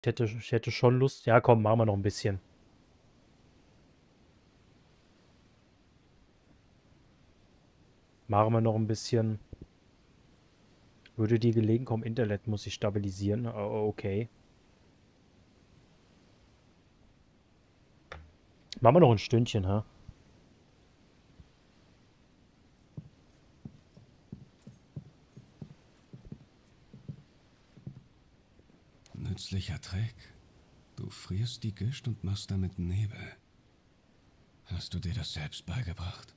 Ich hätte schon Lust. Ja, komm, machen wir noch ein bisschen. Machen wir noch ein bisschen. Würde dir gelegen kommen, Internet muss ich stabilisieren. Okay. Machen wir noch ein Stündchen, ha? Nützlicher Trick. Du frierst die Gischt und machst damit Nebel. Hast du dir das selbst beigebracht?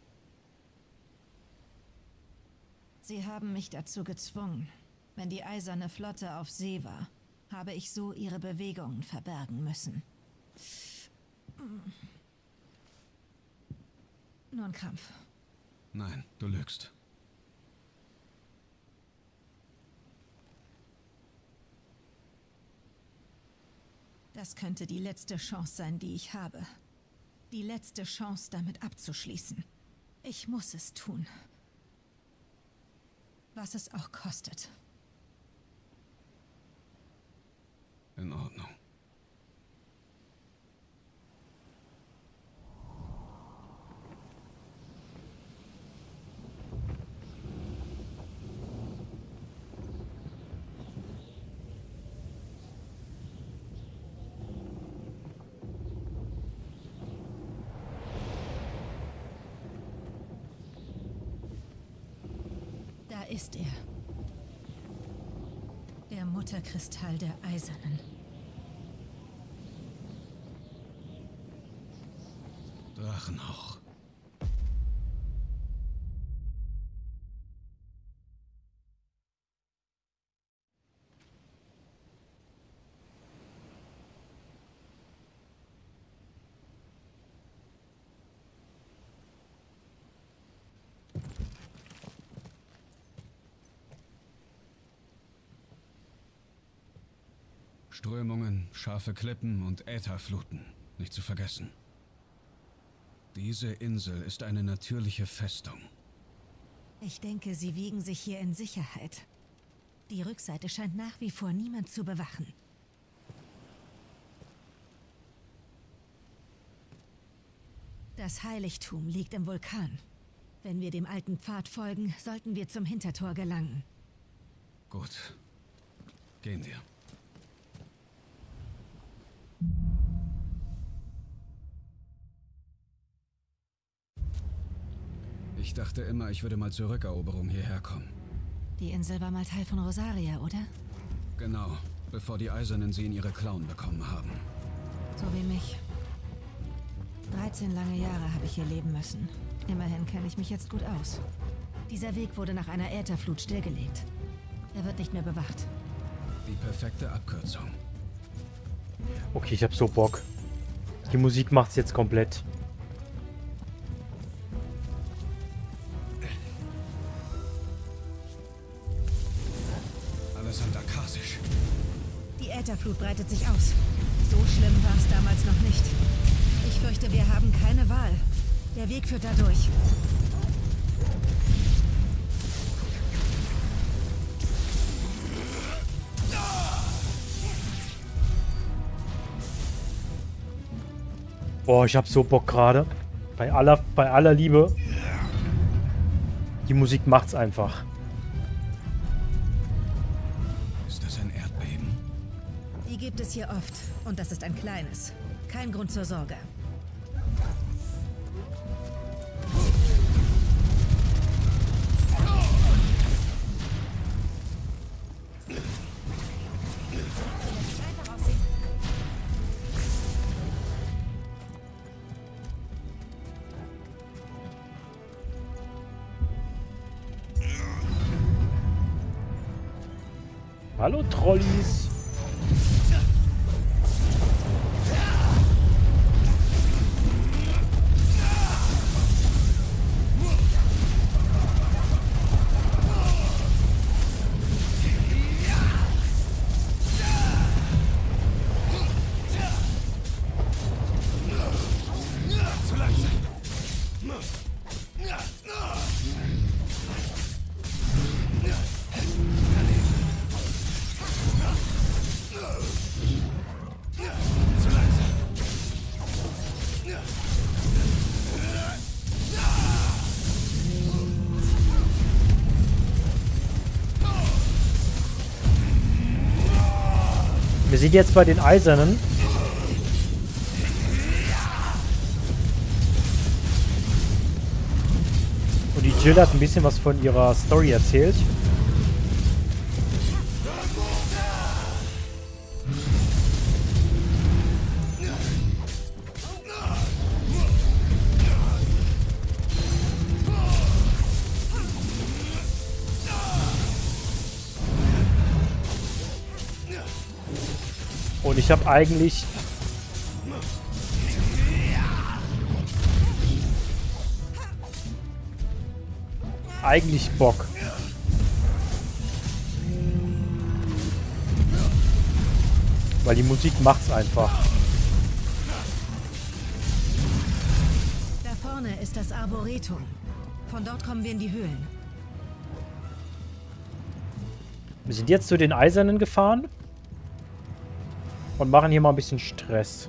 Sie haben mich dazu gezwungen. Wenn die eiserne Flotte auf See war, habe ich so ihre Bewegungen verbergen müssen. Nur ein Krampf. Nein, du lügst. Das könnte die letzte Chance sein, die ich habe. Die letzte Chance, damit abzuschließen. Ich muss es tun. Was es auch kostet. In Ordnung. Da ist er. Der Mutterkristall der Eisernen. Drachenhauch. Strömungen, scharfe Klippen und Ätherfluten, nicht zu vergessen. Diese Insel ist eine natürliche Festung. Ich denke, sie wiegen sich hier in Sicherheit. Die Rückseite scheint nach wie vor niemand zu bewachen. Das Heiligtum liegt im Vulkan. Wenn wir dem alten Pfad folgen, sollten wir zum Hintertor gelangen. Gut. Gehen wir. Ich dachte immer, ich würde mal zur Rückeroberung hierher kommen. Die Insel war mal Teil von Rosaria, oder? Genau, bevor die Eisernen sie in ihre Klauen bekommen haben. So wie mich. 13 lange Jahre habe ich hier leben müssen. Immerhin kenne ich mich jetzt gut aus. Dieser Weg wurde nach einer Ätherflut stillgelegt. Er wird nicht mehr bewacht. Die perfekte Abkürzung. Okay, ich hab so Bock. Die Musik macht's jetzt komplett. Alessander Kasisch. Die Ätherflut breitet sich aus. So schlimm war es damals noch nicht. Ich fürchte, wir haben keine Wahl. Der Weg führt da durch. Boah, ich hab so Bock gerade. Bei aller Liebe. Die Musik macht's einfach. Ist das ein Erdbeben? Die gibt es hier oft. Und das ist ein kleines. Kein Grund zur Sorge. Hallo, Trollis. Wir sind jetzt bei den Eisernen. Und die Jill hat ein bisschen was von ihrer Story erzählt. Und ich habe eigentlich Bock. Weil die Musik macht's einfach. Da vorne ist das Arboretum. Von dort kommen wir in die Höhlen. Wir sind jetzt zu den Eisernen gefahren. Und machen hier mal ein bisschen Stress.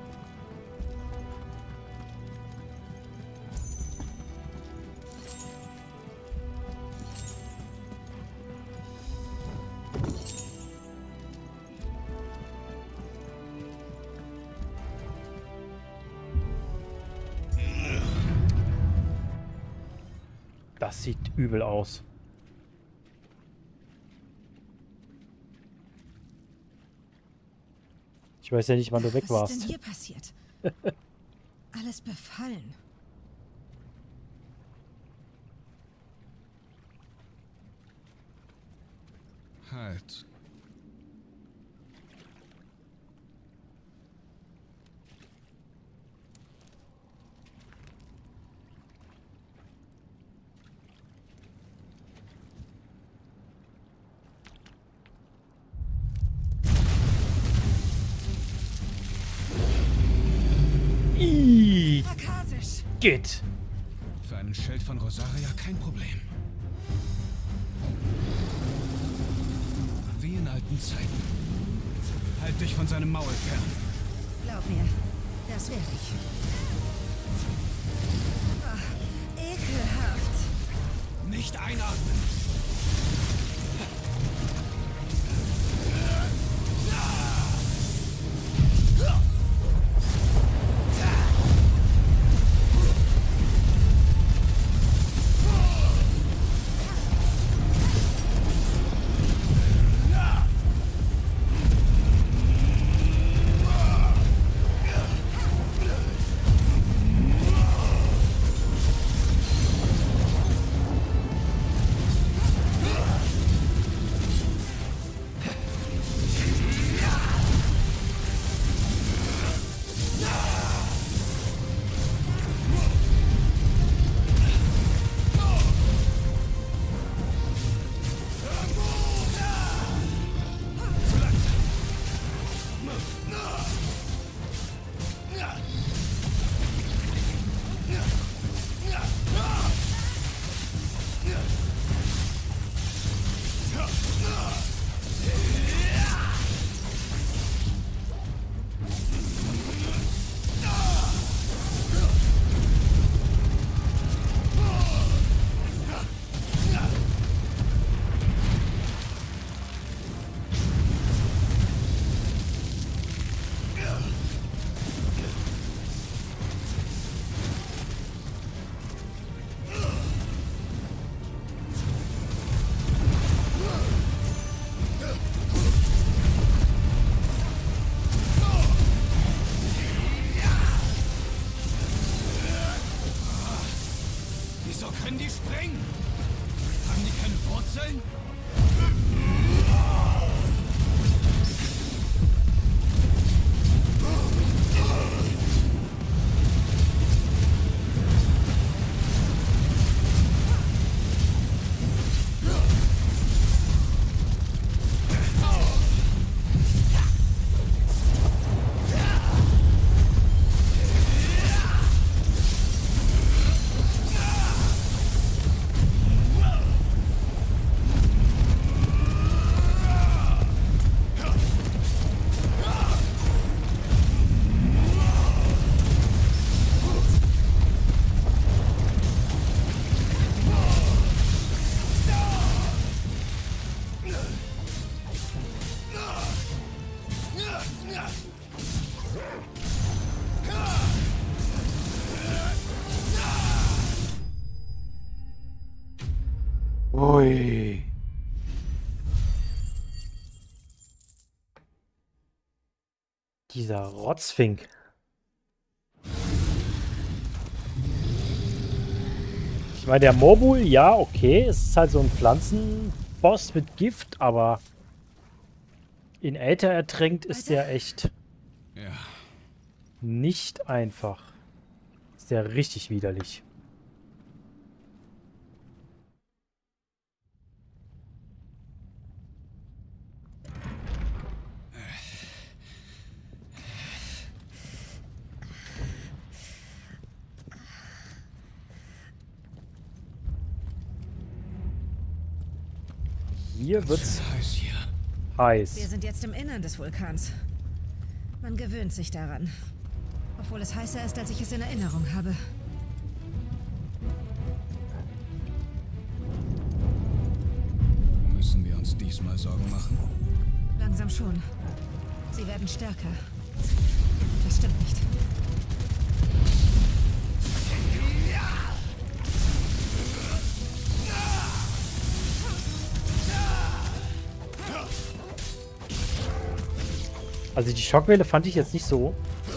Das sieht übel aus. Ich weiß ja nicht, wann du weg warst. Was ist denn hier passiert? Alles befallen. Halt. Geht. Für einen Schild von Rosaria kein Problem. Wie in alten Zeiten. Halt dich von seinem Maul fern. Glaub mir, das werde ich. Ach, ekelhaft. Nicht einatmen. Können die springen? Haben die keine Wurzeln? Ui. Dieser Rotzfink. Ich meine, der Morbul, ja, okay. Es ist halt so ein Pflanzenboss mit Gift, aber in Äther ertränkt ist der echt Ja. nicht einfach. Ist der richtig widerlich. Hier wird's Heiß hier. Wir heiß. sind jetzt im Innern des Vulkans. Man gewöhnt sich daran. Obwohl es heißer ist, als ich es in Erinnerung habe. Müssen wir uns diesmal Sorgen machen? Langsam schon. Sie werden stärker. Das stimmt nicht. Also die Schockwelle fand ich jetzt nicht so.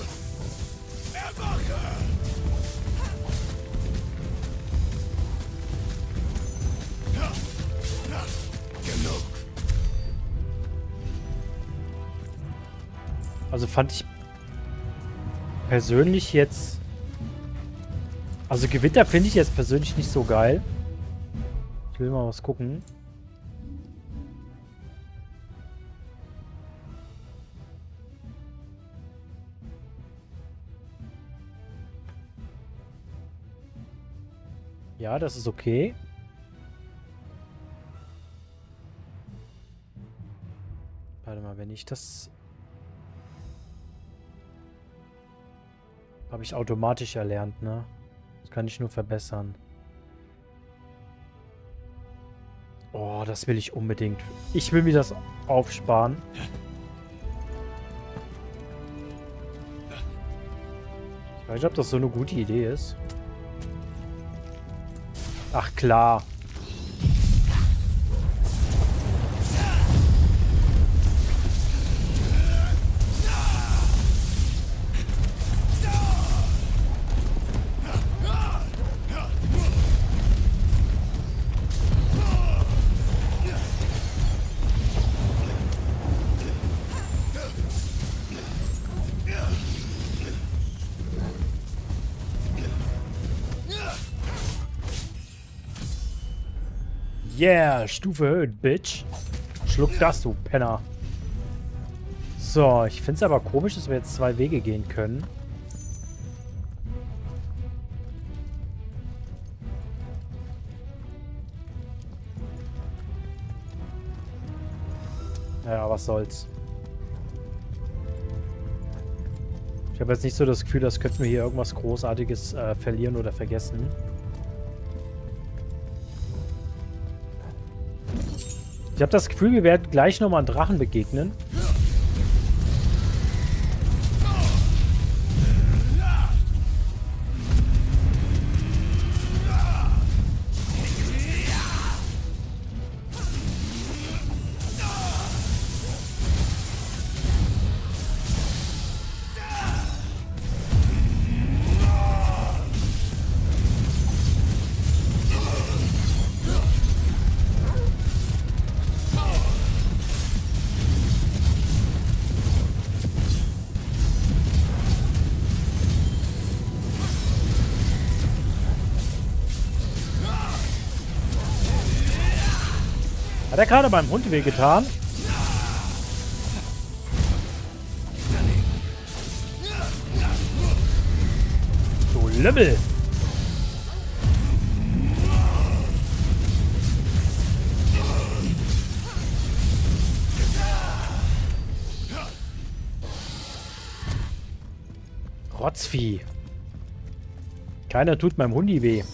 Also fand ich persönlich jetzt... Also Gewitter finde ich jetzt persönlich nicht so geil. Ich will mal was gucken. Ja, das ist okay. Warte mal, wenn ich das... Habe ich automatisch erlernt, ne? Das kann ich nur verbessern. Oh, das will ich unbedingt. Ich will mir das aufsparen. Ich weiß nicht, ob das so eine gute Idee ist. Ach klar. Yeah, Stufe erhöht, Bitch. Schluck das, du Penner. So, ich finde es aber komisch, dass wir jetzt zwei Wege gehen können. Ja, was soll's. Ich habe jetzt nicht so das Gefühl, dass könnten wir hier irgendwas Großartiges verlieren oder vergessen. Ich habe das Gefühl, wir werden gleich nochmal einen Drachen begegnen. Hat er gerade beim Hund wehgetan? Du Lümmel! Rotzvieh. Keiner tut meinem Hundi weh.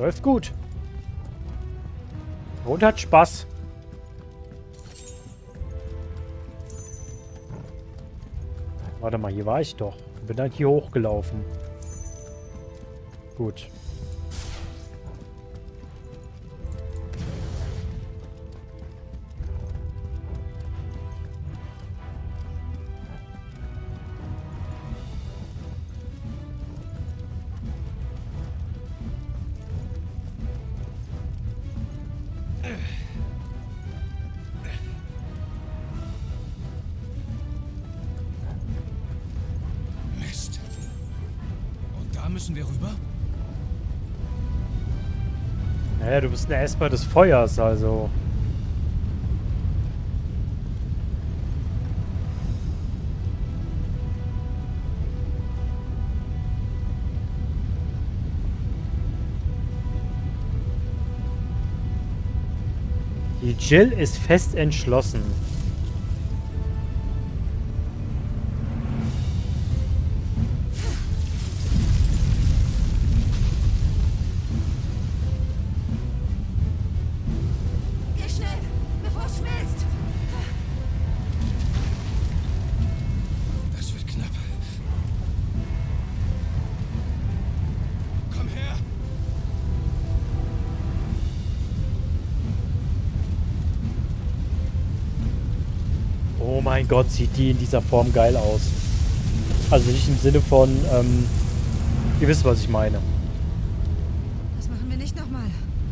Läuft gut. Und hat Spaß. Warte mal, hier war ich doch. Bin halt hier hochgelaufen. Gut. Mist. Und da müssen wir rüber? Naja, du bist eine Esper des Feuers, also. Die Jill ist fest entschlossen. Geh schnell, bevor es schmilzt. Das wird knapp. Komm her! Oh mein Gott, sieht die in dieser Form geil aus. Also nicht im Sinne von, ihr wisst, was ich meine. Das machen wir nicht nochmal.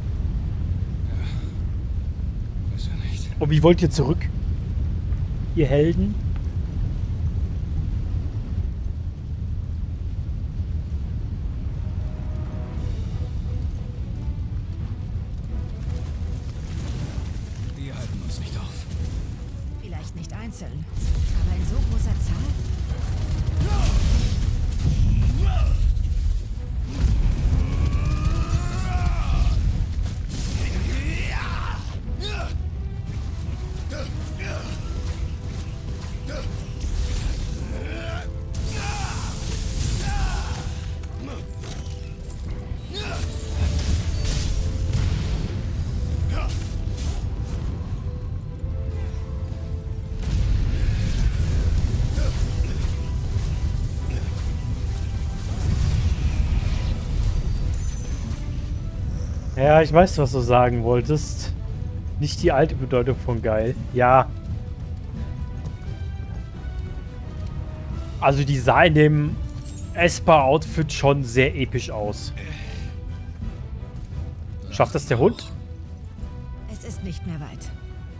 Besser nicht. Und wie wollt ihr zurück? Ihr Helden? Die halten uns nicht auf. Vielleicht nicht einzeln, aber in so großer Zahl? Ja, ich weiß, was du sagen wolltest. Nicht die alte Bedeutung von geil. Ja. Also die sah in dem Esper-Outfit schon sehr episch aus. Schafft das der Hund? Es ist nicht mehr weit.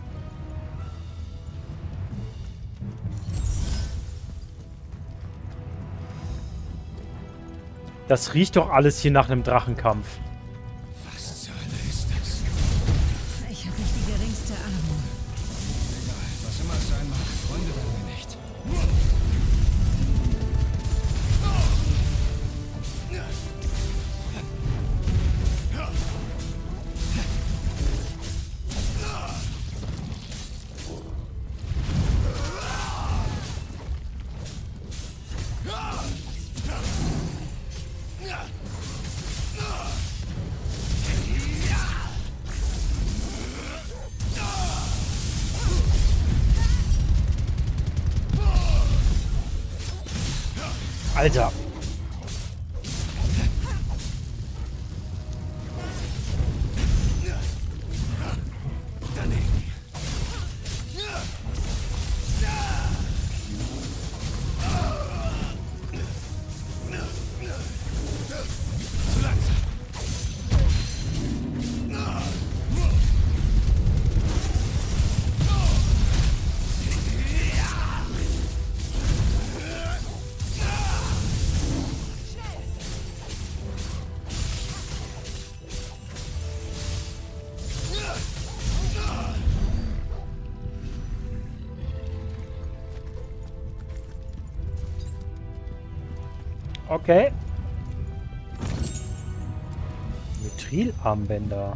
Das riecht doch alles hier nach einem Drachenkampf. Was zur Hölle ist das? Ich habe nicht die geringste Ahnung. Egal, was immer es sein mag. Freunde werden wir nicht. Alter. Zu langsam. Okay. Mithril-Armbänder.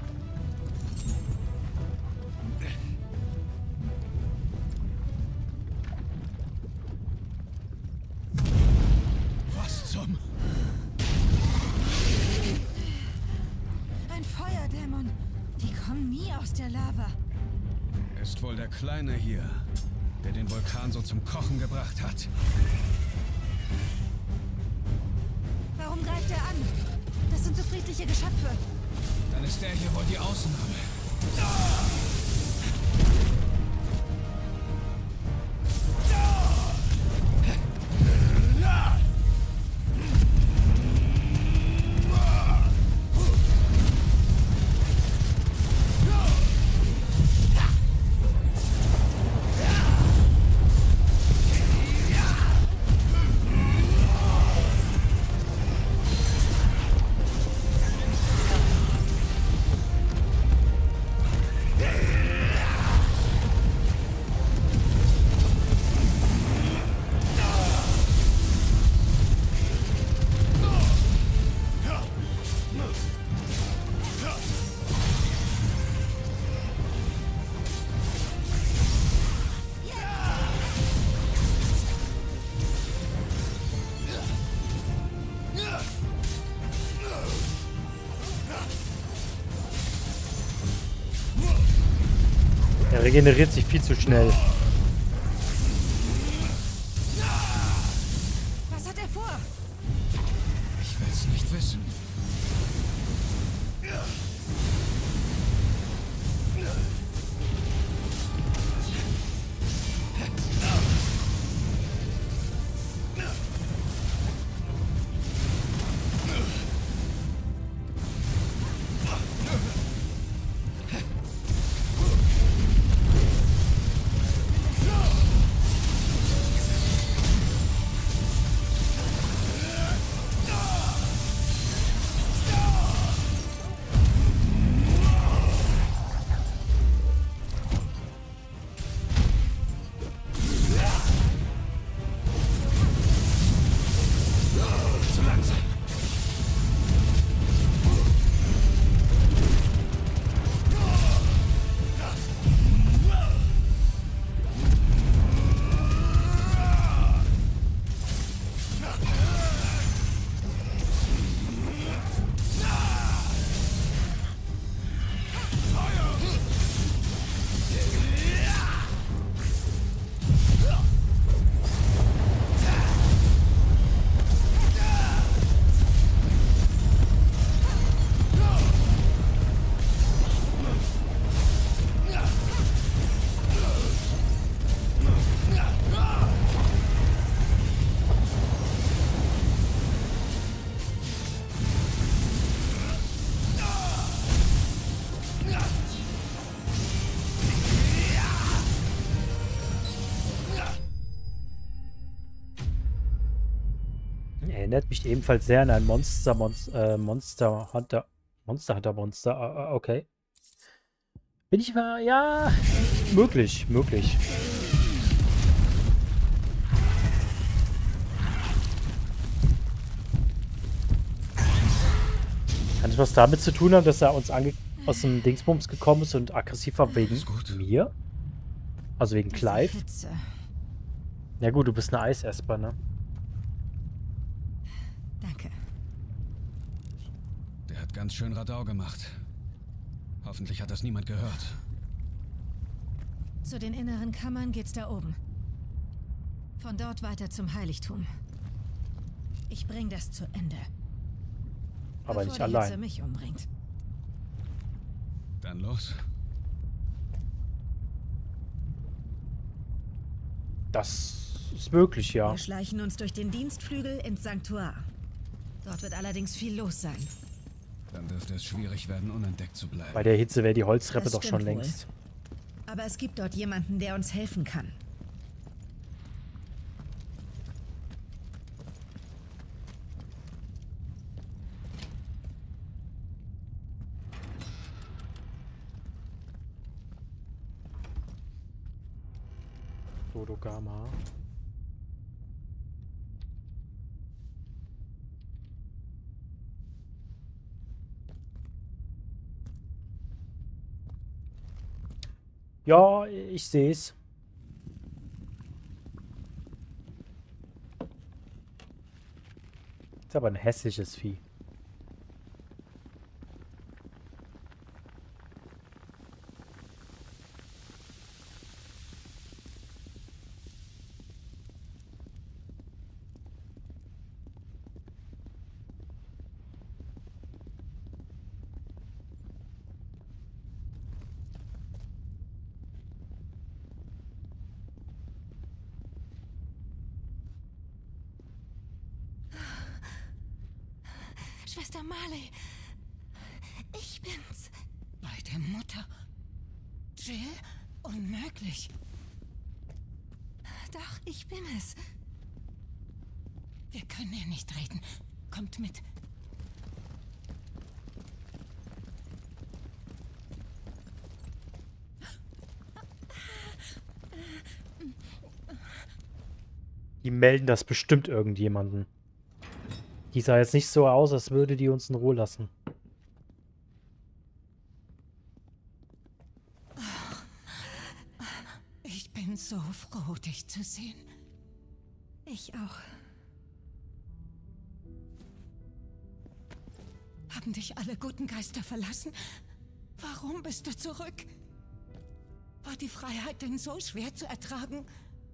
Was zum... Wohl der Kleine hier, der den Vulkan so zum Kochen gebracht hat. Warum greift er an? Das sind so friedliche Geschöpfe. Dann ist der hier wohl die Ausnahme. Er regeneriert sich viel zu schnell. Was hat er vor? Ich will's nicht wissen. Erinnert mich ebenfalls sehr an ein Monster Hunter. Okay. Bin ich mal, ja, möglich. Kann es was damit zu tun haben, dass er uns aus dem Dingsbums gekommen ist und aggressiv war wegen mir? Also wegen Clive? Ja gut, du bist eine Eisesper, ne? Danke. Der hat ganz schön Radau gemacht. Hoffentlich hat das niemand gehört. Zu den inneren Kammern geht's da oben. Von dort weiter zum Heiligtum. Ich bring das zu Ende. Aber nicht bevor die Hitze allein. mich umbringt. Dann los. Das ist möglich, ja. Wir schleichen uns durch den Dienstflügel ins Sanktuar. Dort wird allerdings viel los sein. Dann dürfte es schwierig werden, unentdeckt zu bleiben. Bei der Hitze wäre die Holztreppe Das doch schon stimmt wohl. längst. Aber es gibt dort jemanden, der uns helfen kann. Dodogama. Ja, ich sehe es. Ist aber ein hässliches Vieh. Schwester Marley. Ich bin's. Bei der Mutter. Jill? Unmöglich. Doch, ich bin es. Wir können hier nicht reden. Kommt mit. Die melden das bestimmt irgendjemanden. Die sah jetzt nicht so aus, als würde die uns in Ruhe lassen. Ich bin so froh, dich zu sehen. Ich auch. Haben dich alle guten Geister verlassen? Warum bist du zurück? War die Freiheit denn so schwer zu ertragen?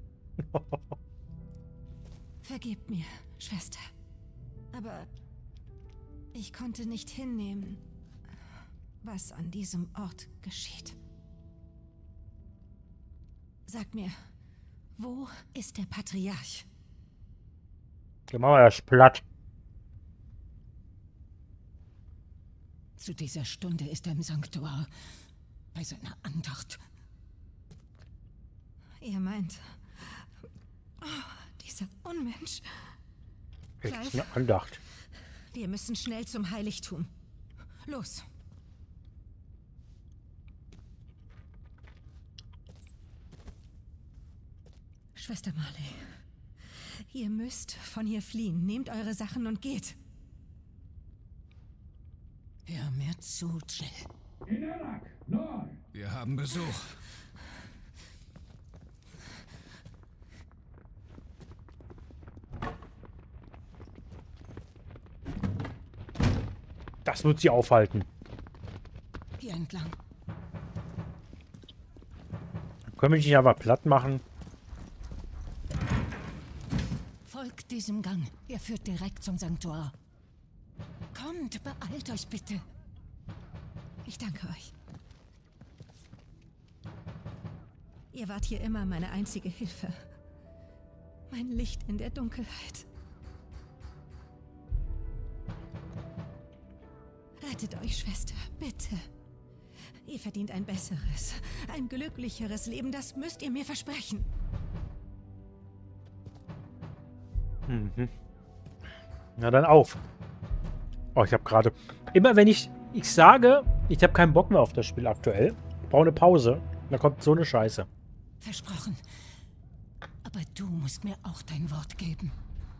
Vergebt mir, Schwester. Aber ich konnte nicht hinnehmen, was an diesem Ort geschieht. Sag mir, wo ist der Patriarch? Die Mauer ist platt. Zu dieser Stunde ist er im Sanktuar, bei seiner Andacht. Ihr meint, dieser Unmensch. Echt eine Andacht. Wir müssen schnell zum Heiligtum. Los. Schwester Marley, ihr müsst von hier fliehen. Nehmt eure Sachen und geht. Hör mir zu, Jill. Wir haben Besuch. Das wird sie aufhalten. Hier entlang. Können wir dich nicht einfach platt machen? Folgt diesem Gang. Er führt direkt zum Sanktuar. Kommt, beeilt euch bitte. Ich danke euch. Ihr wart hier immer meine einzige Hilfe. Mein Licht in der Dunkelheit. Rettet euch, Schwester, bitte. Ihr verdient ein besseres, ein glücklicheres Leben. Das müsst ihr mir versprechen. Mhm. Na dann auf. Oh, ich habe gerade... Immer wenn ich sage, ich habe keinen Bock mehr auf das Spiel aktuell, ich brauche eine Pause, dann kommt so eine Scheiße. Versprochen. Aber du musst mir auch dein Wort geben.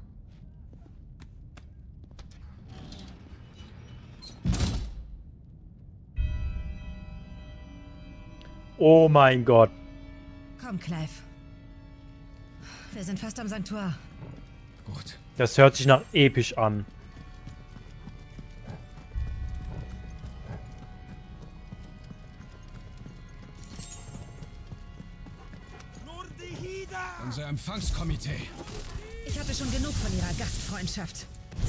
Oh mein Gott. Komm, Clive. Wir sind fast am Sanktuar. Gut. Das hört sich nach episch an. Unser Empfangskomitee. Ich hatte schon genug von ihrer Gastfreundschaft.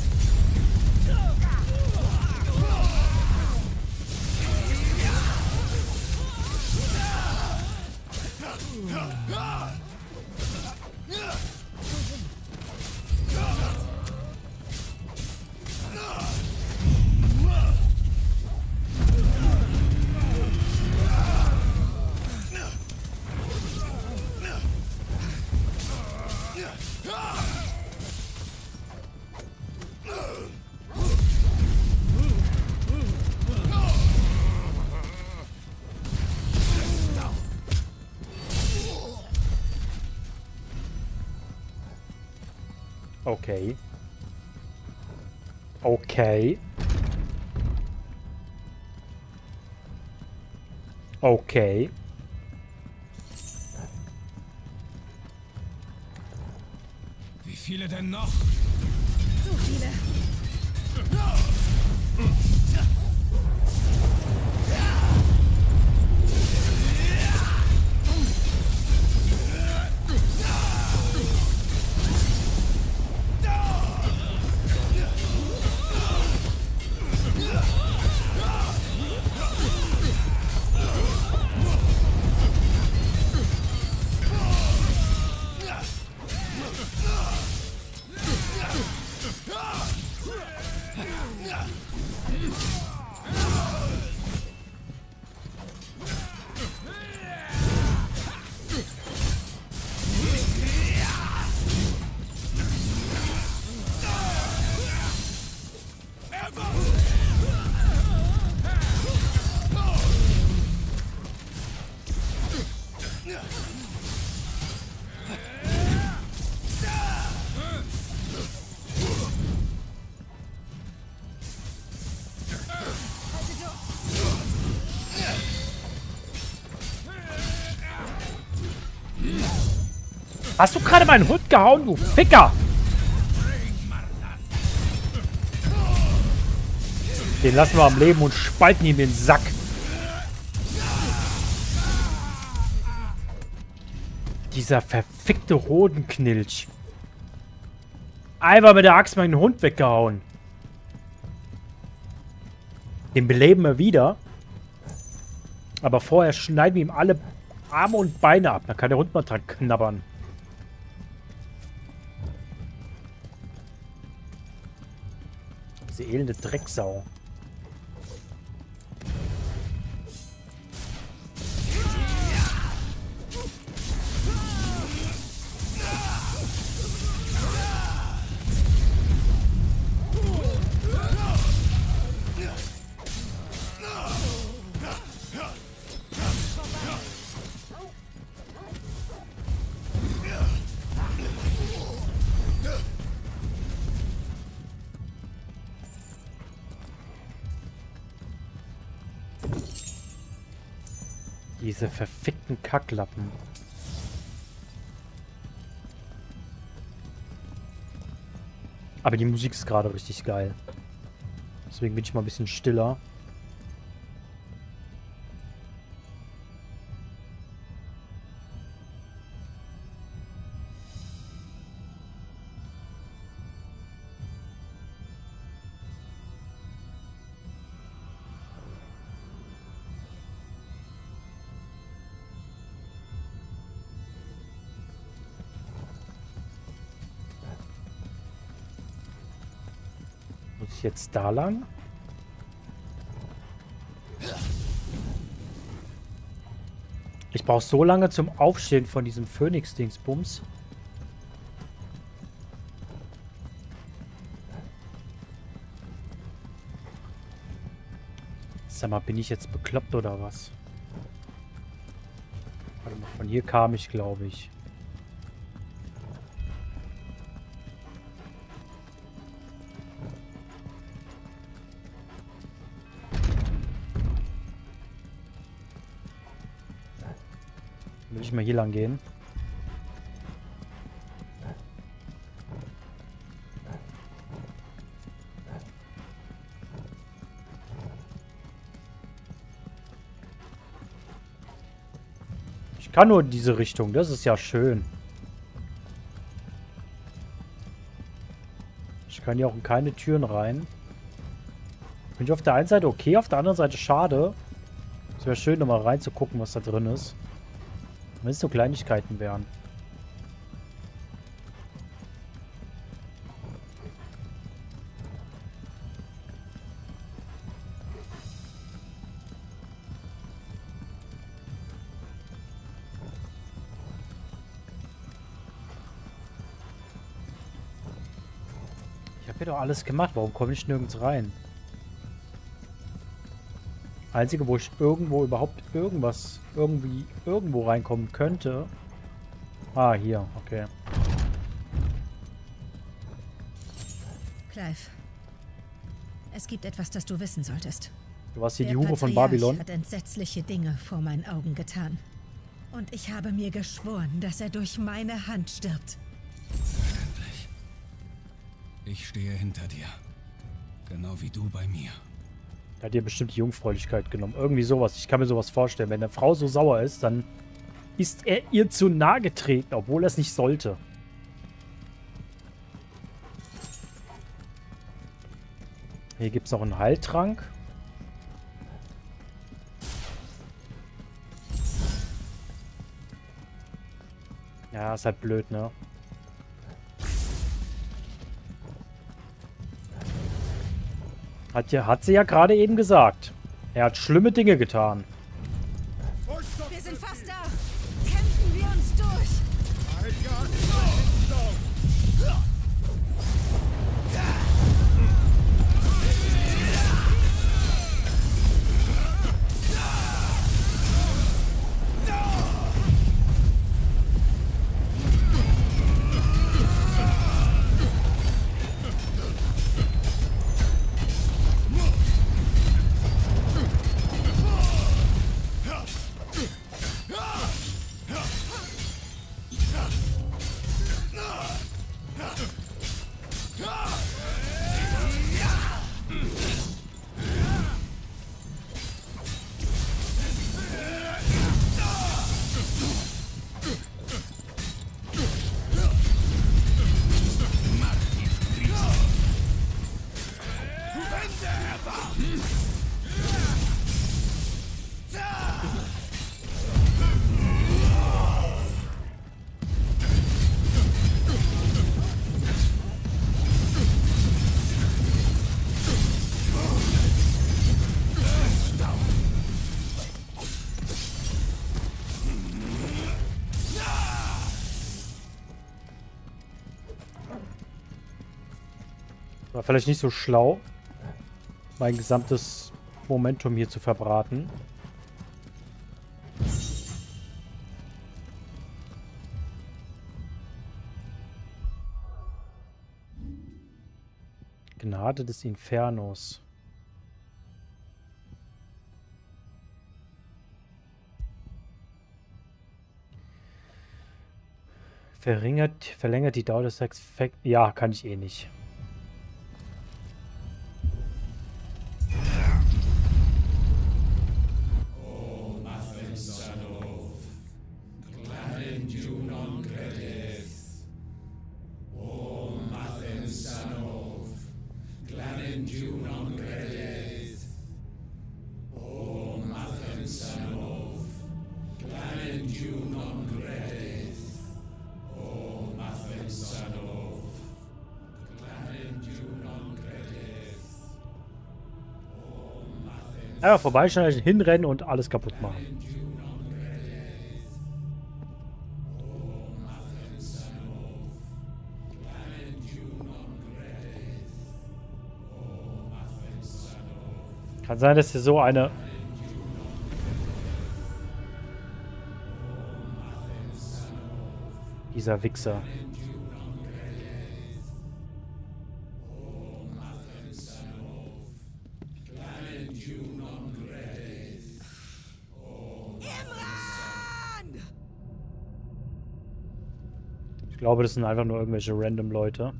Okay. Okay. Okay. Wie viele denn noch? So viele. Hast du gerade meinen Hund gehauen, du Ficker? Den lassen wir am Leben und spalten ihm den Sack. Dieser verfickte Hodenknilch. Einfach mit der Axt meinen Hund weggehauen. Den beleben wir wieder. Aber vorher schneiden wir ihm alle Arme und Beine ab. Dann kann der Hund mal dran knabbern. Diese elende Drecksau. Diese verfickten Kacklappen. Aber die Musik ist gerade richtig geil. Deswegen bin ich mal ein bisschen stiller. Muss ich jetzt da lang? Ich brauche so lange zum Aufstehen von diesem Phönix-Dingsbums. Sag mal, bin ich jetzt bekloppt oder was? Warte mal, von hier kam ich, glaube ich. Will ich mal hier lang gehen? Ich kann nur in diese Richtung, das ist ja schön. Ich kann hier auch in keine Türen rein. Bin ich auf der einen Seite okay, auf der anderen Seite schade. Es wäre schön, nochmal reinzugucken, was da drin ist. Wenn es so Kleinigkeiten wären. Ich habe hier doch alles gemacht. Warum komme ich nirgends rein? Einzige, wo ich irgendwo überhaupt irgendwo reinkommen könnte. Ah, hier, okay. Clive, es gibt etwas, das du wissen solltest. Du warst hier die Der Hure von Patriarch Babylon. hat entsetzliche Dinge vor meinen Augen getan. Und ich habe mir geschworen, dass er durch meine Hand stirbt. Verständlich. Ich stehe hinter dir. Genau wie du bei mir. Der hat dir bestimmt die Jungfräulichkeit genommen. Irgendwie sowas. Ich kann mir sowas vorstellen. Wenn eine Frau so sauer ist, dann ist er ihr zu nahe getreten, obwohl er es nicht sollte. Hier gibt es noch einen Heiltrank. Ja, ist halt blöd, ne? Hat sie ja gerade eben gesagt. Er hat schlimme Dinge getan. Wir sind fast da. Kämpfen wir uns durch. War vielleicht nicht so schlau, mein gesamtes Momentum hier zu verbraten. Gnade des Infernos. Verlängert die Dauer des Sex. Ja, kann ich eh nicht. Einfach vorbeischauen, hinrennen und alles kaputt machen. Kann sein, dass hier so eine... Dieser Wichser. Ich glaube, das sind einfach nur irgendwelche random Leute.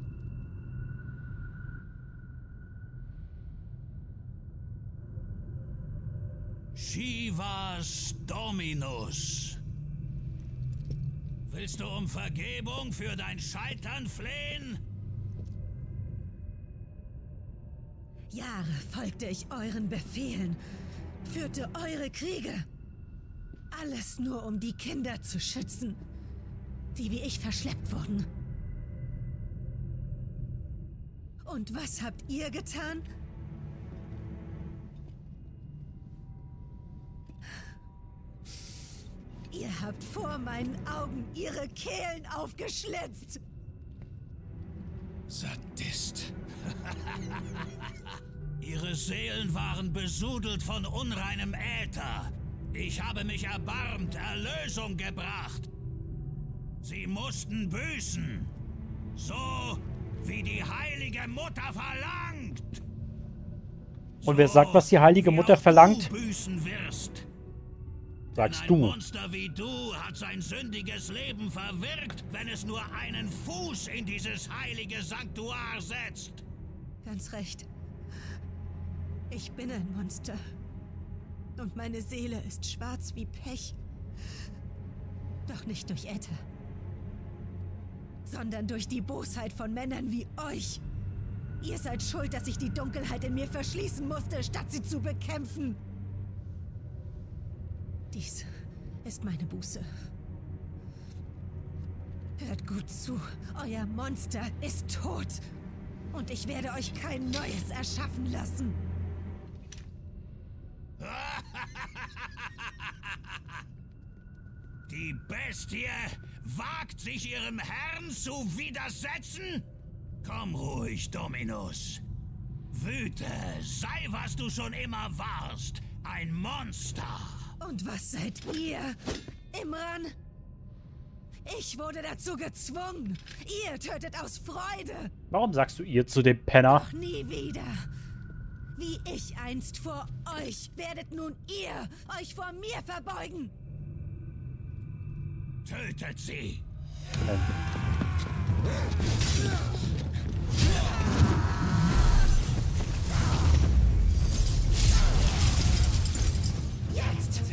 Shivas Dominus. Willst du um Vergebung für dein Scheitern flehen? Jahre folgte ich euren Befehlen, führte eure Kriege. Alles nur, um die Kinder zu schützen, die wie ich verschleppt wurden. Und was habt ihr getan? Ihr habt vor meinen Augen ihre Kehlen aufgeschlitzt. Sadist. Ihre Seelen waren besudelt von unreinem Äther. Ich habe mich erbarmt, Erlösung gebracht. Sie mussten büßen. So wie die heilige Mutter verlangt. Und wer sagt, was die heilige Mutter verlangt? Du büßen wirst. Sagst Ein du. Monster wie du hat sein sündiges Leben verwirkt, wenn es nur einen Fuß in dieses heilige Sanktuar setzt. Ganz recht. Ich bin ein Monster. Und meine Seele ist schwarz wie Pech. Doch nicht durch Äther, sondern durch die Bosheit von Männern wie euch. Ihr seid schuld, dass ich die Dunkelheit in mir verschließen musste, statt sie zu bekämpfen. Dies ist meine Buße. Hört gut zu, euer Monster ist tot. Und ich werde euch kein neues erschaffen lassen. Die Bestie wagt sich ihrem Herrn zu widersetzen? Komm ruhig, Dominus. Wüte, sei was du schon immer warst. Ein Monster. Und was seid ihr, Imran? Ich wurde dazu gezwungen. Ihr tötet aus Freude. Warum sagst du ihr zu dem Penner? Doch nie wieder. Wie ich einst vor euch, werdet nun ihr euch vor mir verbeugen. Tötet sie. Jetzt!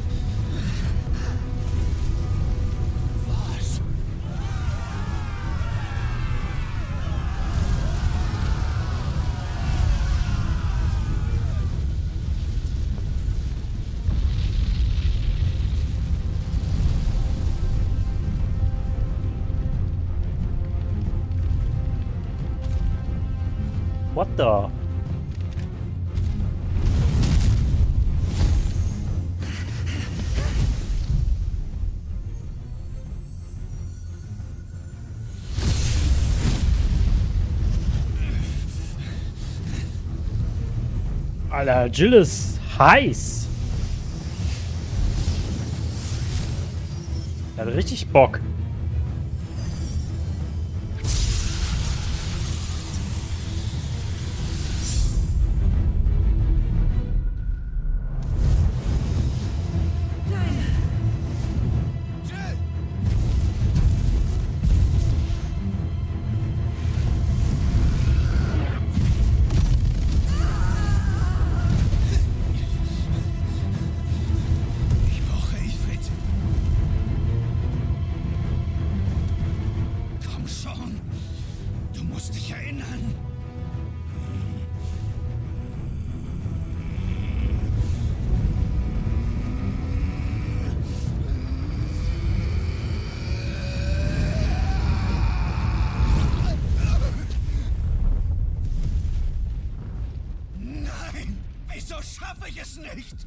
Was? da? Alter, Jill ist heiß. Er hat richtig Bock. Wieso schaffe ich es nicht?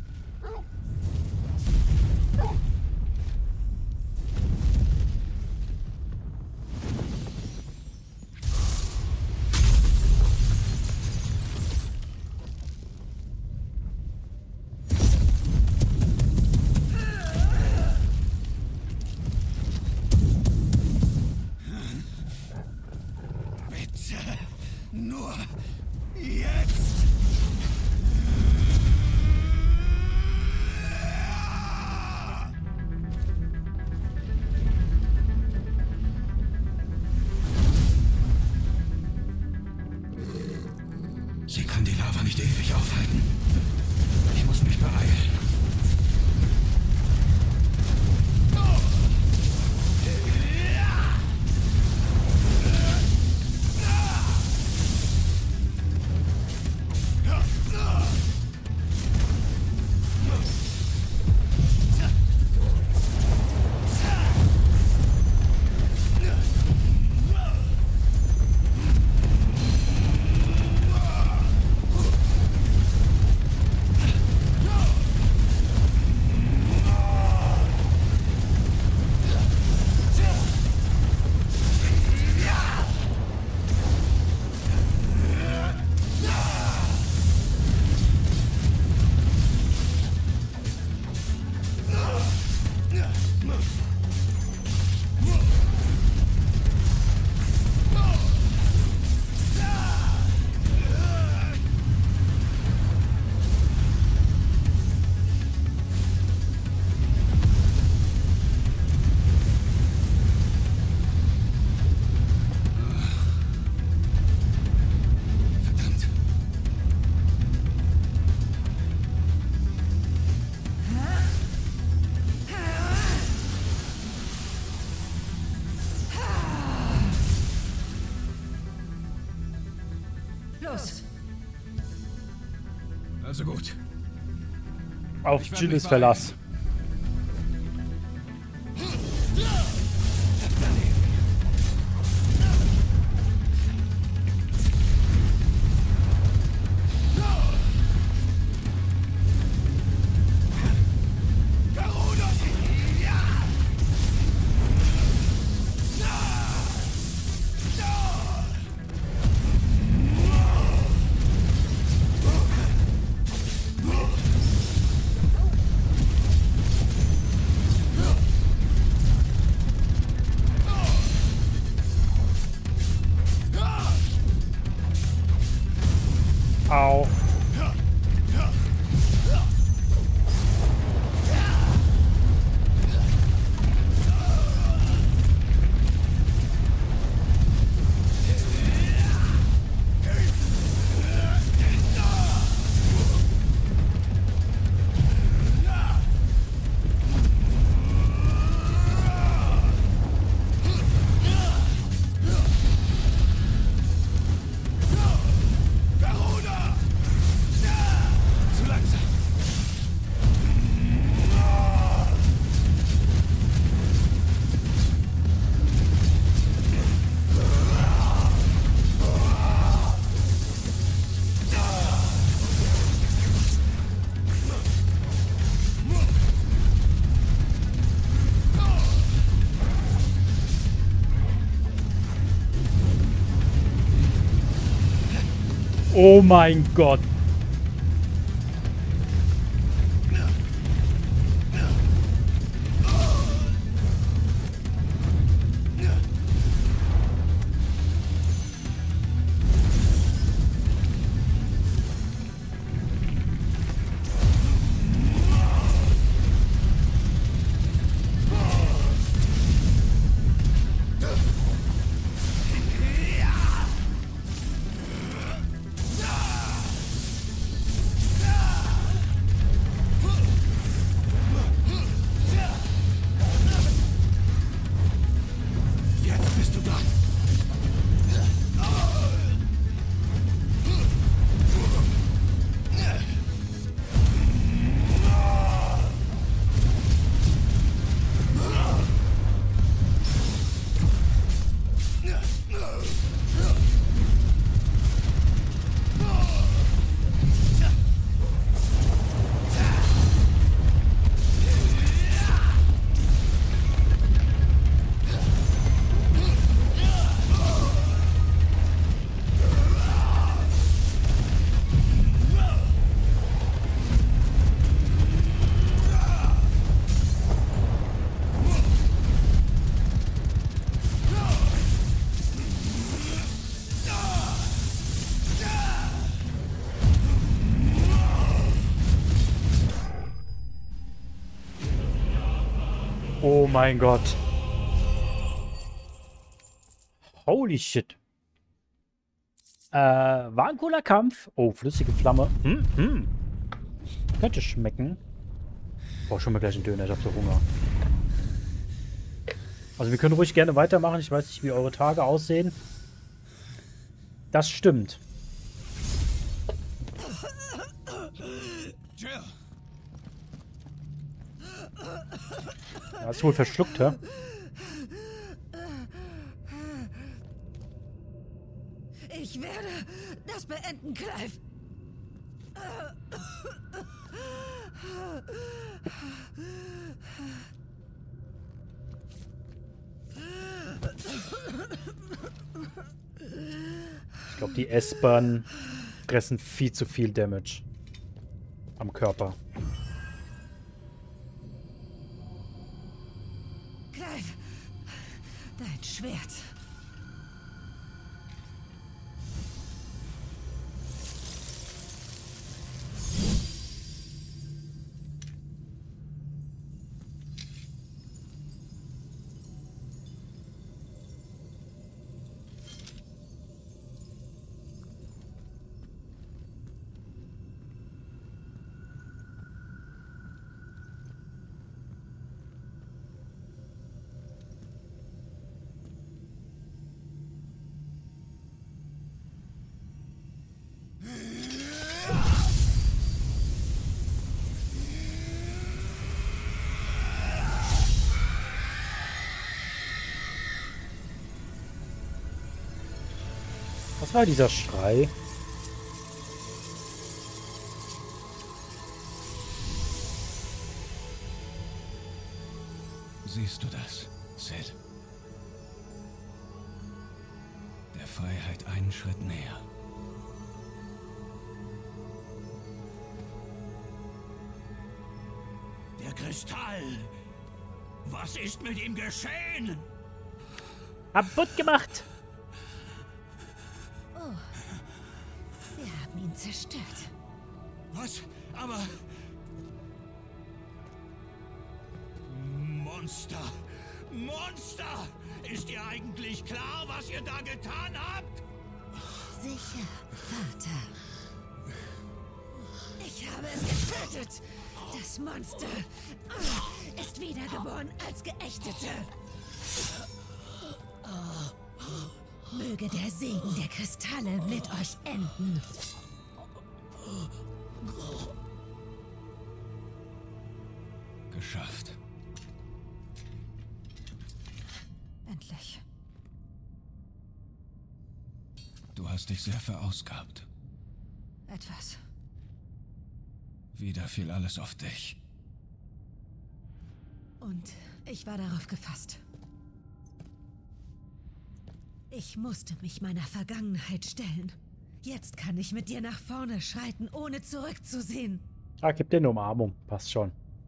Bitte, nur jetzt. Sie kann die Lava nicht ewig aufhalten. Ich muss mich beeilen. Los! Also gut. Auf Ich werd Jills mich Verlass. Oh mein Gott. Jetzt bist du dran. Oh mein Gott. Holy shit. War ein cooler Kampf. Oh, flüssige Flamme. Könnte schmecken. Boah, schon mal gleich einen Döner. Ich hab so Hunger. Also wir können ruhig gerne weitermachen. Ich weiß nicht, wie eure Tage aussehen. Das stimmt. Jill, Hast du wohl verschluckt, hä? Ich werde das beenden, Clive. Ich glaube, die S-Bahn fressen viel zu viel Damage am Körper. Clive, dein Schwert. Was war dieser Schrei? siehst du das, Sid? Der Freiheit einen Schritt näher. Der Kristall! Was ist mit ihm geschehen? Kaputt gemacht! Oh, wir haben ihn zerstört. Was? Aber... Monster! Monster! Ist dir eigentlich klar, was ihr da getan habt? Sicher, Vater. Ich habe es getötet. Das Monster ist wiedergeboren als Geächtete. Möge der Segen der Kristalle mit euch enden. Geschafft. Endlich. Du hast dich sehr verausgabt. Etwas. Wieder fiel alles auf dich. Und ich war darauf gefasst. Ich musste mich meiner Vergangenheit stellen. Jetzt kann ich mit dir nach vorne schreiten, ohne zurückzusehen. Ah, gib dir eine Umarmung. Passt schon.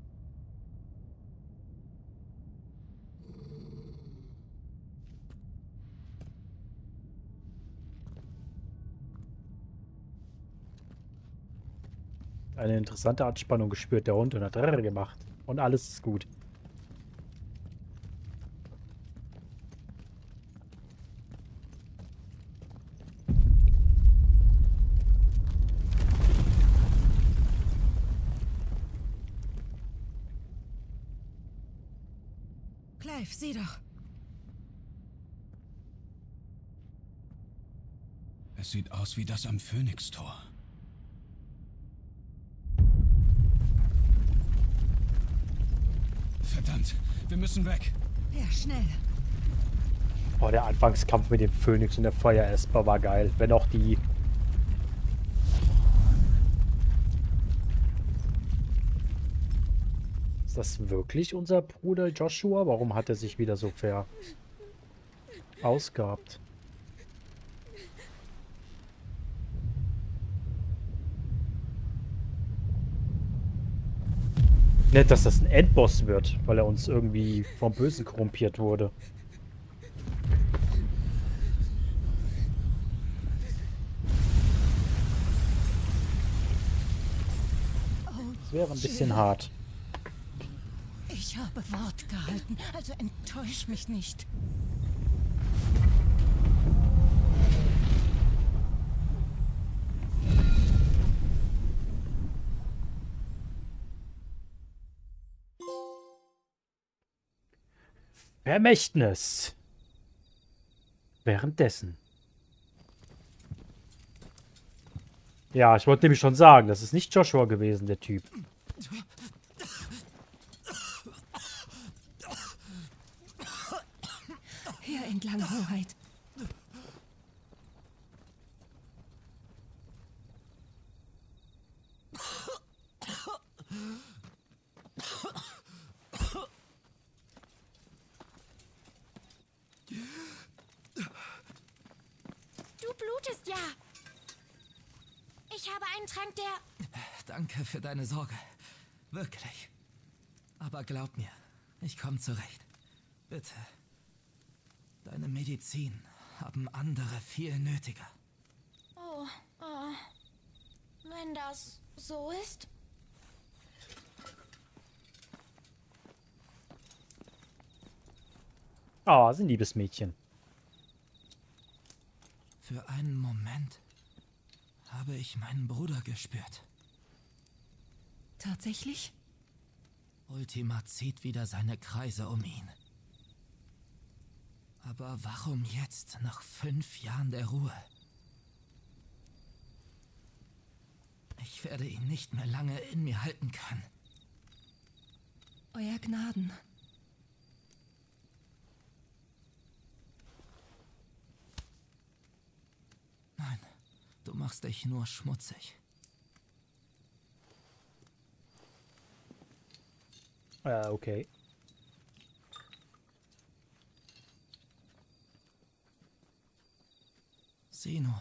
Eine interessante Anspannung gespürt, der Hund, und hat Rrr gemacht. Und alles ist gut. Clive, sieh doch. Es sieht aus wie das am Phönix-Tor. Verdammt, wir müssen weg. Ja, schnell. Oh, der Anfangskampf mit dem Phönix und der Feueresper war geil. Wenn auch die... Ist das wirklich unser Bruder Joshua? Warum hat er sich wieder so verausgabt? Nicht, dass das ein Endboss wird, weil er uns irgendwie vom Bösen korrumpiert wurde. Das wäre ein bisschen hart. Ich habe Wort gehalten, also enttäusch mich nicht. Vermächtnis. Währenddessen. Ja, ich wollte nämlich schon sagen, das ist nicht Joshua gewesen, der Typ. Hier entlang, Hoheit. Du blutest ja. Ich habe einen Trank, der... Danke für deine Sorge. Wirklich. Aber glaub mir, ich komme zurecht. Bitte. Deine Medizin haben andere viel nötiger. Oh, wenn das so ist... Ah, ist ein liebes Mädchen. Für einen Moment habe ich meinen Bruder gespürt. Tatsächlich? Ultima zieht wieder seine Kreise um ihn. Aber warum jetzt, nach 5 Jahren der Ruhe? Ich werde ihn nicht mehr lange in mir halten können. Euer Gnaden. Nein, du machst dich nur schmutzig. Okay. Sieh nur,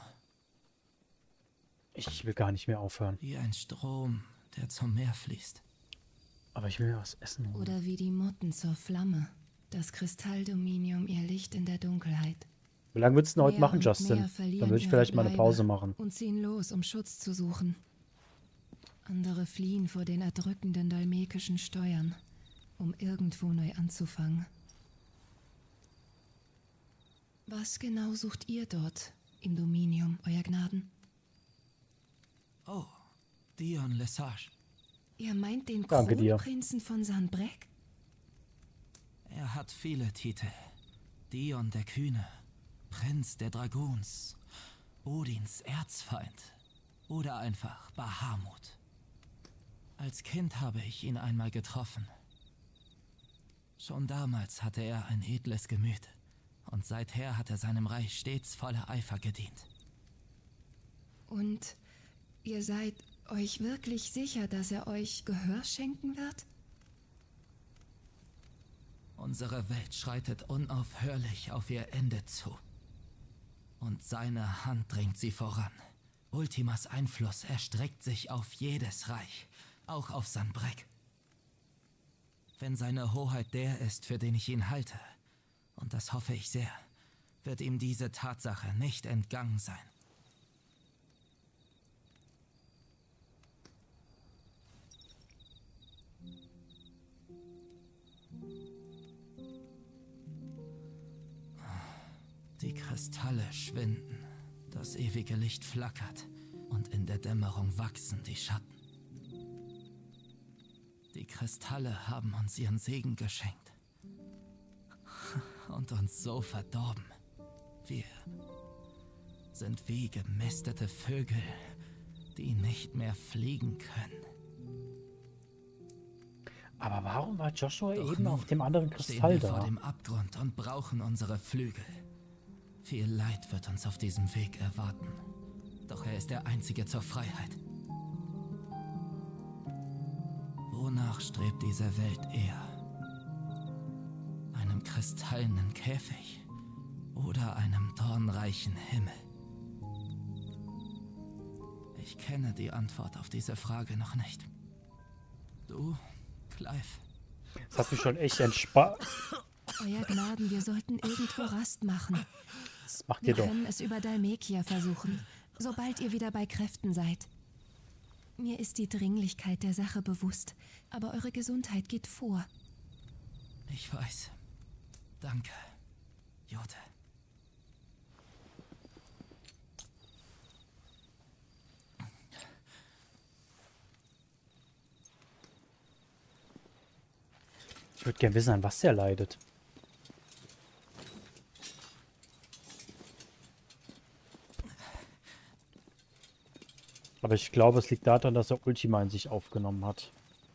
Ich will gar nicht mehr aufhören. wie ein Strom, der zum Meer fließt. Aber ich will mir was essen holen. Oder wie die Motten zur Flamme. Das Kristalldominium ihr Licht in der Dunkelheit. Wie lange würdest du denn heute Mehr machen, und Justin? mehr verlieren Dann würde ich ihre vielleicht mal eine Bleibe Pause machen. und ziehen los, um Schutz zu suchen. Andere fliehen vor den erdrückenden dalmekischen Steuern, um irgendwo neu anzufangen. Was genau sucht ihr dort im Dominium, Euer Gnaden? Oh, Dion Lesage. Ihr meint den Danke dir. Kronprinzen von Sanbreque? Er hat viele Titel. Dion der Kühne, Prinz der Dragoons, Odins Erzfeind oder einfach Bahamut. Als Kind habe ich ihn einmal getroffen. Schon damals hatte er ein edles Gemüt und seither hat er seinem Reich stets voller Eifer gedient. Und ihr seid euch wirklich sicher, dass er euch Gehör schenken wird? Unsere Welt schreitet unaufhörlich auf ihr Ende zu. Und seine Hand drängt sie voran, Ultimas Einfluss erstreckt sich auf jedes Reich, auch auf Sanbreque. Wenn seine Hoheit der ist, für den ich ihn halte, und das hoffe ich sehr, wird ihm diese Tatsache nicht entgangen sein. Die Kristalle schwinden, das ewige Licht flackert und in der Dämmerung wachsen die Schatten. Die Kristalle haben uns ihren Segen geschenkt und uns so verdorben. Wir sind wie gemästete Vögel, die nicht mehr fliegen können. Aber warum war Joshua Doch eben nun auf dem anderen stehen Kristall wir da? vor dem Abgrund und brauchen unsere Flügel. Viel Leid wird uns auf diesem Weg erwarten. Doch er ist der einzige zur Freiheit. Wonach strebt diese Welt eher? Einem kristallenen Käfig oder einem dornreichen Himmel? Ich kenne die Antwort auf diese Frage noch nicht. Du, Clive? Das hat mich schon echt entspannt. Euer Gnaden, wir sollten irgendwo Rast machen. Das macht Wir ihr doch. können es über Dalmekia versuchen, sobald ihr wieder bei Kräften seid. Mir ist die Dringlichkeit der Sache bewusst, aber eure Gesundheit geht vor. Ich weiß. Danke, Jote. Ich würde gerne wissen, an was der leidet. Aber ich glaube, es liegt daran, dass er Ultima in sich aufgenommen hat.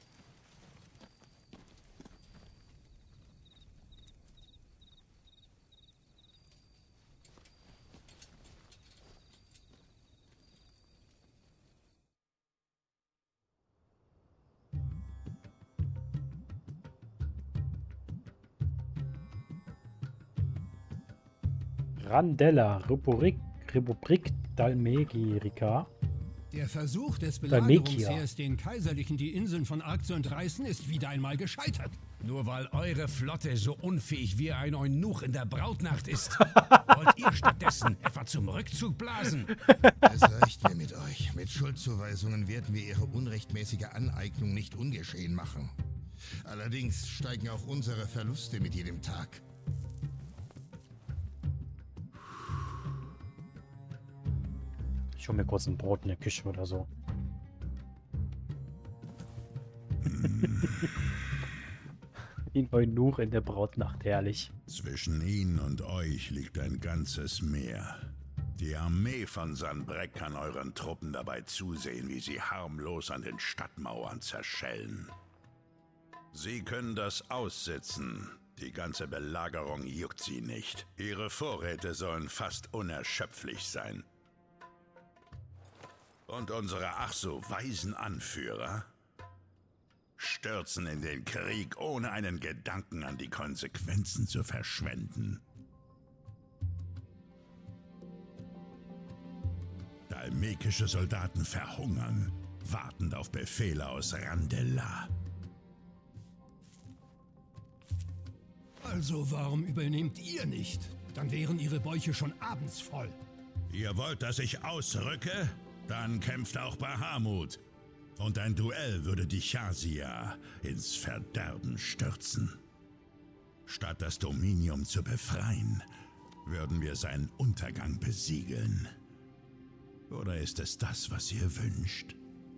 Randella, Republik Dalmegirica. Der Versuch des Dalmekia. Belagerungsheers, den Kaiserlichen die Inseln von Ark zu entreißen, ist wieder einmal gescheitert. Nur weil eure Flotte so unfähig wie ein Eunuch in der Brautnacht ist. Wollt ihr stattdessen etwa zum Rückzug blasen? Es reicht mir mit euch. Mit Schuldzuweisungen werden wir ihre unrechtmäßige Aneignung nicht ungeschehen machen. Allerdings steigen auch unsere Verluste mit jedem Tag. Ich hole mir kurz ein Brot in der Küche oder so. Wie ein Eunuch in der Brautnacht, herrlich. Zwischen ihnen und euch liegt ein ganzes Meer. Die Armee von Sanbreque kann euren Truppen dabei zusehen, wie sie harmlos an den Stadtmauern zerschellen. Sie können das aussitzen. Die ganze Belagerung juckt sie nicht. Ihre Vorräte sollen fast unerschöpflich sein. Und unsere ach so weisen Anführer stürzen in den Krieg, ohne einen Gedanken an die Konsequenzen zu verschwenden. Dalmekische Soldaten verhungern, wartend auf Befehle aus Randella. Also warum übernehmt ihr nicht? Dann wären ihre Bäuche schon abends voll. Ihr wollt, dass ich ausrücke? Dann kämpft auch Bahamut. Und ein Duell würde die Chasia ins Verderben stürzen. Statt das Dominium zu befreien, würden wir seinen Untergang besiegeln. Oder ist es das, was ihr wünscht?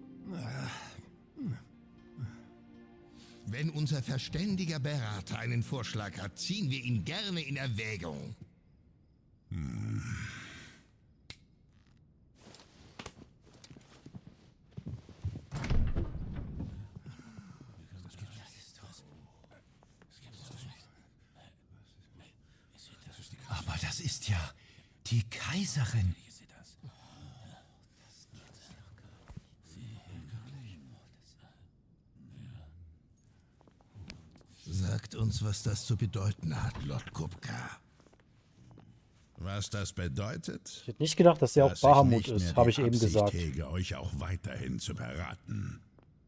Wenn unser verständiger Berater einen Vorschlag hat, ziehen wir ihn gerne in Erwägung. Aber das ist ja die Kaiserin. Sagt uns, was das zu bedeuten hat, Lord Kupka. Was das bedeutet? Ich hätte nicht gedacht, dass er auch Dass Bahamut ich nicht ist, mehr habe die ich eben Absicht gesagt. hege, euch auch weiterhin zu beraten.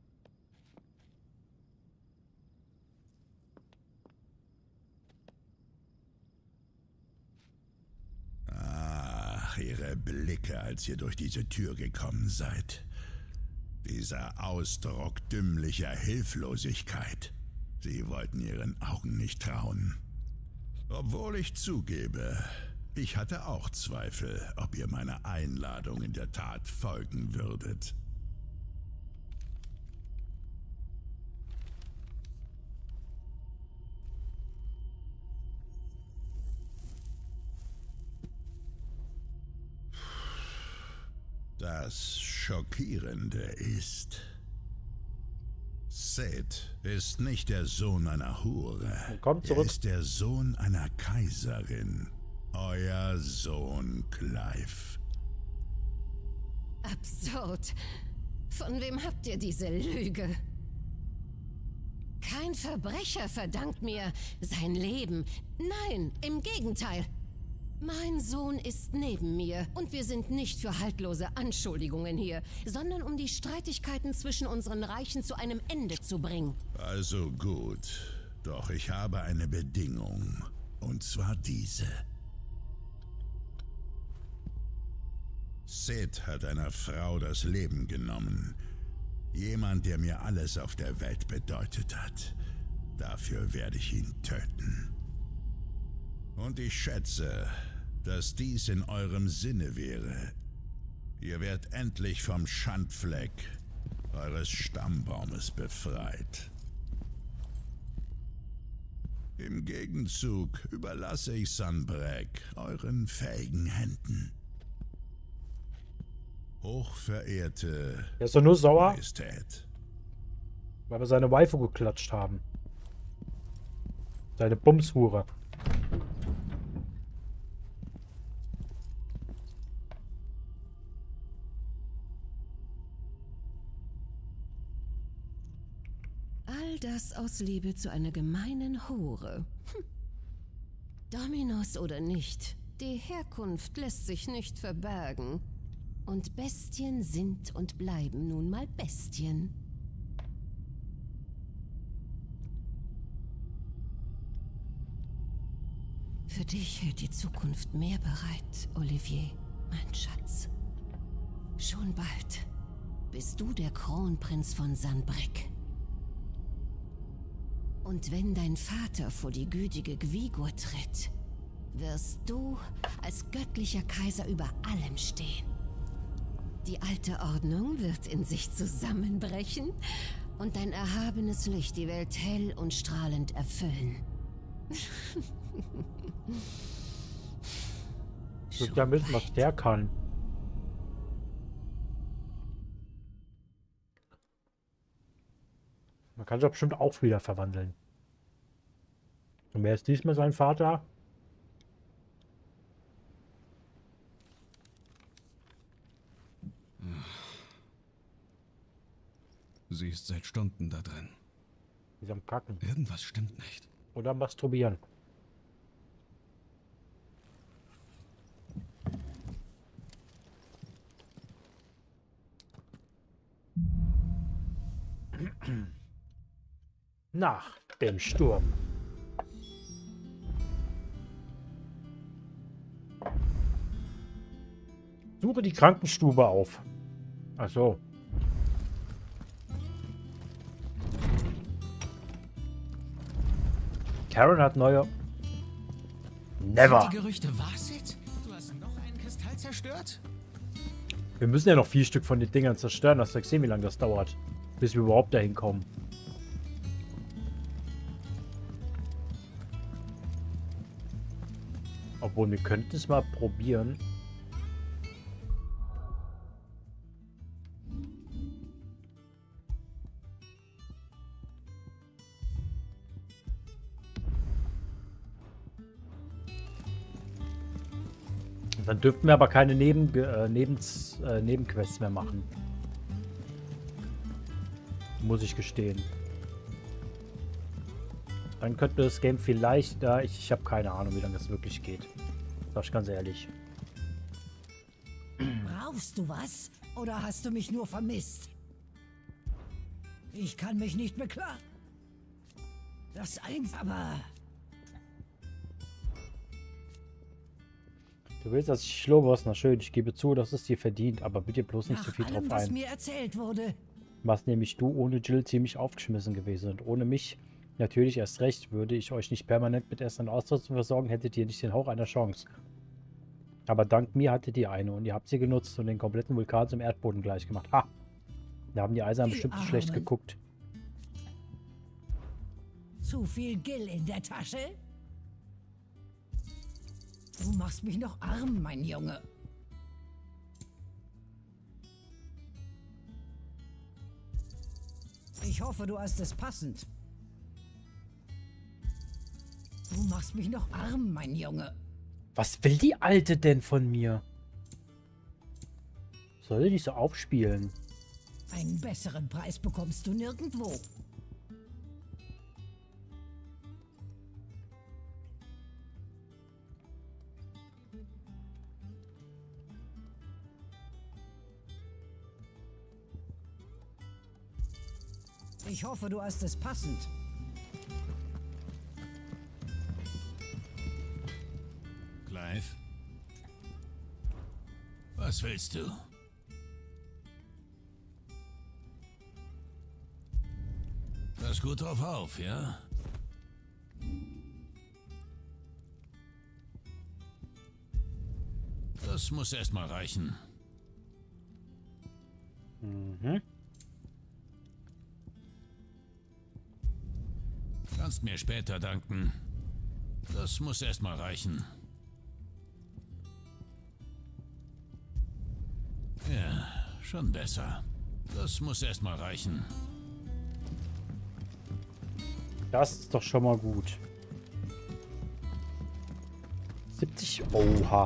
Ach, ihre Blicke, als ihr durch diese Tür gekommen seid. Dieser Ausdruck dümmlicher Hilflosigkeit. Sie wollten ihren Augen nicht trauen. Obwohl ich zugebe, ich hatte auch Zweifel, ob ihr meiner Einladung in der Tat folgen würdet. Das Schockierende ist, Seth ist nicht der Sohn einer Hure. Kommt zurück. Er ist der Sohn einer Kaiserin. Euer Sohn Clive. Absurd. Von wem habt ihr diese Lüge? Kein Verbrecher verdankt mir sein Leben. Nein, im Gegenteil. Mein Sohn ist neben mir und wir sind nicht für haltlose Anschuldigungen hier, sondern um die Streitigkeiten zwischen unseren Reichen zu einem Ende zu bringen. Also gut, doch ich habe eine Bedingung, und zwar diese. Seth hat einer Frau das Leben genommen. Jemand, der mir alles auf der Welt bedeutet hat. Dafür werde ich ihn töten. Und ich schätze, dass dies in eurem Sinne wäre. Ihr werdet endlich vom Schandfleck eures Stammbaumes befreit. Im Gegenzug überlasse ich Sanbreque euren fähigen Händen. Hochverehrte Er ist doch nur sauer, Majestät. weil wir seine Waifu geklatscht haben. Seine Bumshure. All das aus Liebe zu einer gemeinen Hure. Dominus oder nicht, die Herkunft lässt sich nicht verbergen. Und Bestien sind und bleiben nun mal Bestien. Für dich hält die Zukunft mehr bereit, Olivier, mein Schatz. Schon bald bist du der Kronprinz von Sanbreque. Und wenn dein Vater vor die gütige Gwigur tritt, wirst du als göttlicher Kaiser über allem stehen. Die alte Ordnung wird in sich zusammenbrechen und dein erhabenes Licht die Welt hell und strahlend erfüllen. Ich würde ja wissen, was der kann. Man kann sich doch bestimmt auch wieder verwandeln. Und wer ist diesmal sein Vater? Sie ist seit Stunden da drin. Die ist am Kacken. Irgendwas stimmt nicht. Oder masturbieren. Nach dem Sturm. Suche die Krankenstube auf. Ach so. Karen hat neue... Never. Sind die Gerüchte wahr, Sid? Du hast noch einen Kristall zerstört? Wir müssen ja noch 4 Stück von den Dingern zerstören. Hast du gesehen, wie lange das dauert, bis wir überhaupt dahin kommen. Obwohl, wir könnten es mal probieren. Dann dürften wir aber keine Nebenquests mehr machen. Muss ich gestehen. Dann könnte das Game vielleicht... ich habe keine Ahnung, wie lange das wirklich geht. Sag ich ganz ehrlich. Brauchst du was? Oder hast du mich nur vermisst? Ich kann mich nicht beklagen. Das eins aber... Du willst, dass ich Schlobos? Na schön, ich gebe zu, dass es dir verdient, aber bitte bloß nicht so viel allem, drauf was ein. mir erzählt wurde. Was nämlich du ohne Jill ziemlich aufgeschmissen gewesen und ohne mich natürlich erst recht. Würde ich euch nicht permanent mit Essen und Ausrüstung versorgen, hättet ihr nicht den Hauch einer Chance. Aber dank mir hattet ihr eine und ihr habt sie genutzt und den kompletten Vulkan zum Erdboden gleich gemacht. Ha! Da haben die Eisern bestimmt nicht schlecht geguckt. Zu viel Gill in der Tasche? Du machst mich noch arm, mein Junge. Ich hoffe, du hast es passend. Du machst mich noch arm, mein Junge. Was will die Alte denn von mir? Soll die nicht so aufspielen? Einen besseren Preis bekommst du nirgendwo. Ich hoffe, du hast es passend. Clive? Was willst du? Pass gut drauf auf, ja? Das muss erst mal reichen. Mhm. Kannst mir später danken. Das muss erst mal reichen. Ja, schon besser. Das muss erst mal reichen. Das ist doch schon mal gut. 70. Oha.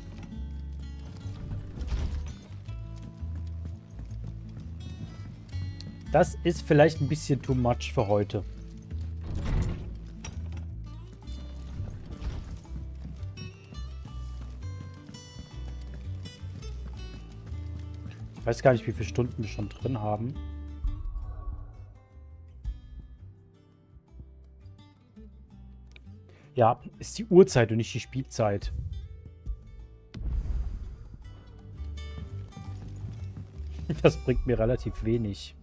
Das ist vielleicht ein bisschen too much für heute. Ich weiß gar nicht, wie viele Stunden wir schon drin haben. Ja, ist die Uhrzeit und nicht die Spielzeit. Das bringt mir relativ wenig.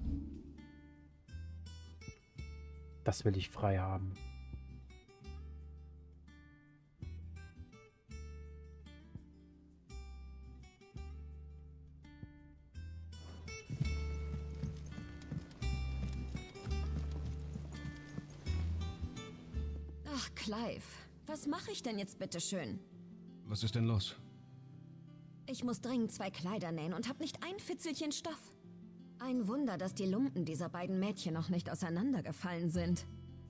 Das will ich frei haben. Ach, Clive, was mache ich denn jetzt bitte schön? Was ist denn los? Ich muss dringend 2 Kleider nähen und habe nicht ein Fitzelchen Stoff. Ein Wunder, dass die Lumpen dieser beiden Mädchen noch nicht auseinandergefallen sind.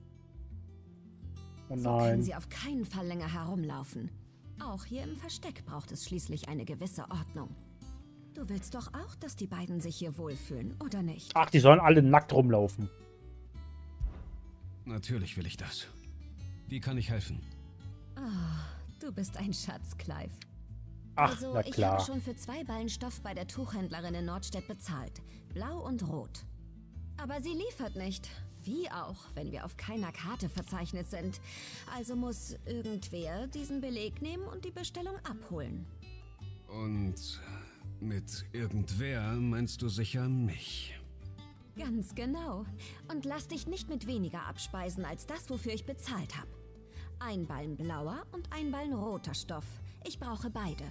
Oh So können nein. sie auf keinen Fall länger herumlaufen. Auch hier im Versteck braucht es schließlich eine gewisse Ordnung. Du willst doch auch, dass die beiden sich hier wohlfühlen, oder nicht? Ach, die sollen alle nackt rumlaufen. Natürlich will ich das. Wie kann ich helfen? Oh, du bist ein Schatz, Clive. Ach, Also, na ich klar. habe schon für 2 Ballen Stoff bei der Tuchhändlerin in Nordstedt bezahlt. Blau und rot. Aber sie liefert nicht. Wie auch, wenn wir auf keiner Karte verzeichnet sind. Also muss irgendwer diesen Beleg nehmen und die Bestellung abholen. Und mit irgendwer meinst du sicher mich? Ganz genau. Und lass dich nicht mit weniger abspeisen als das, wofür ich bezahlt habe. 1 Ballen blauer und 1 Ballen roter Stoff. Ich brauche beide.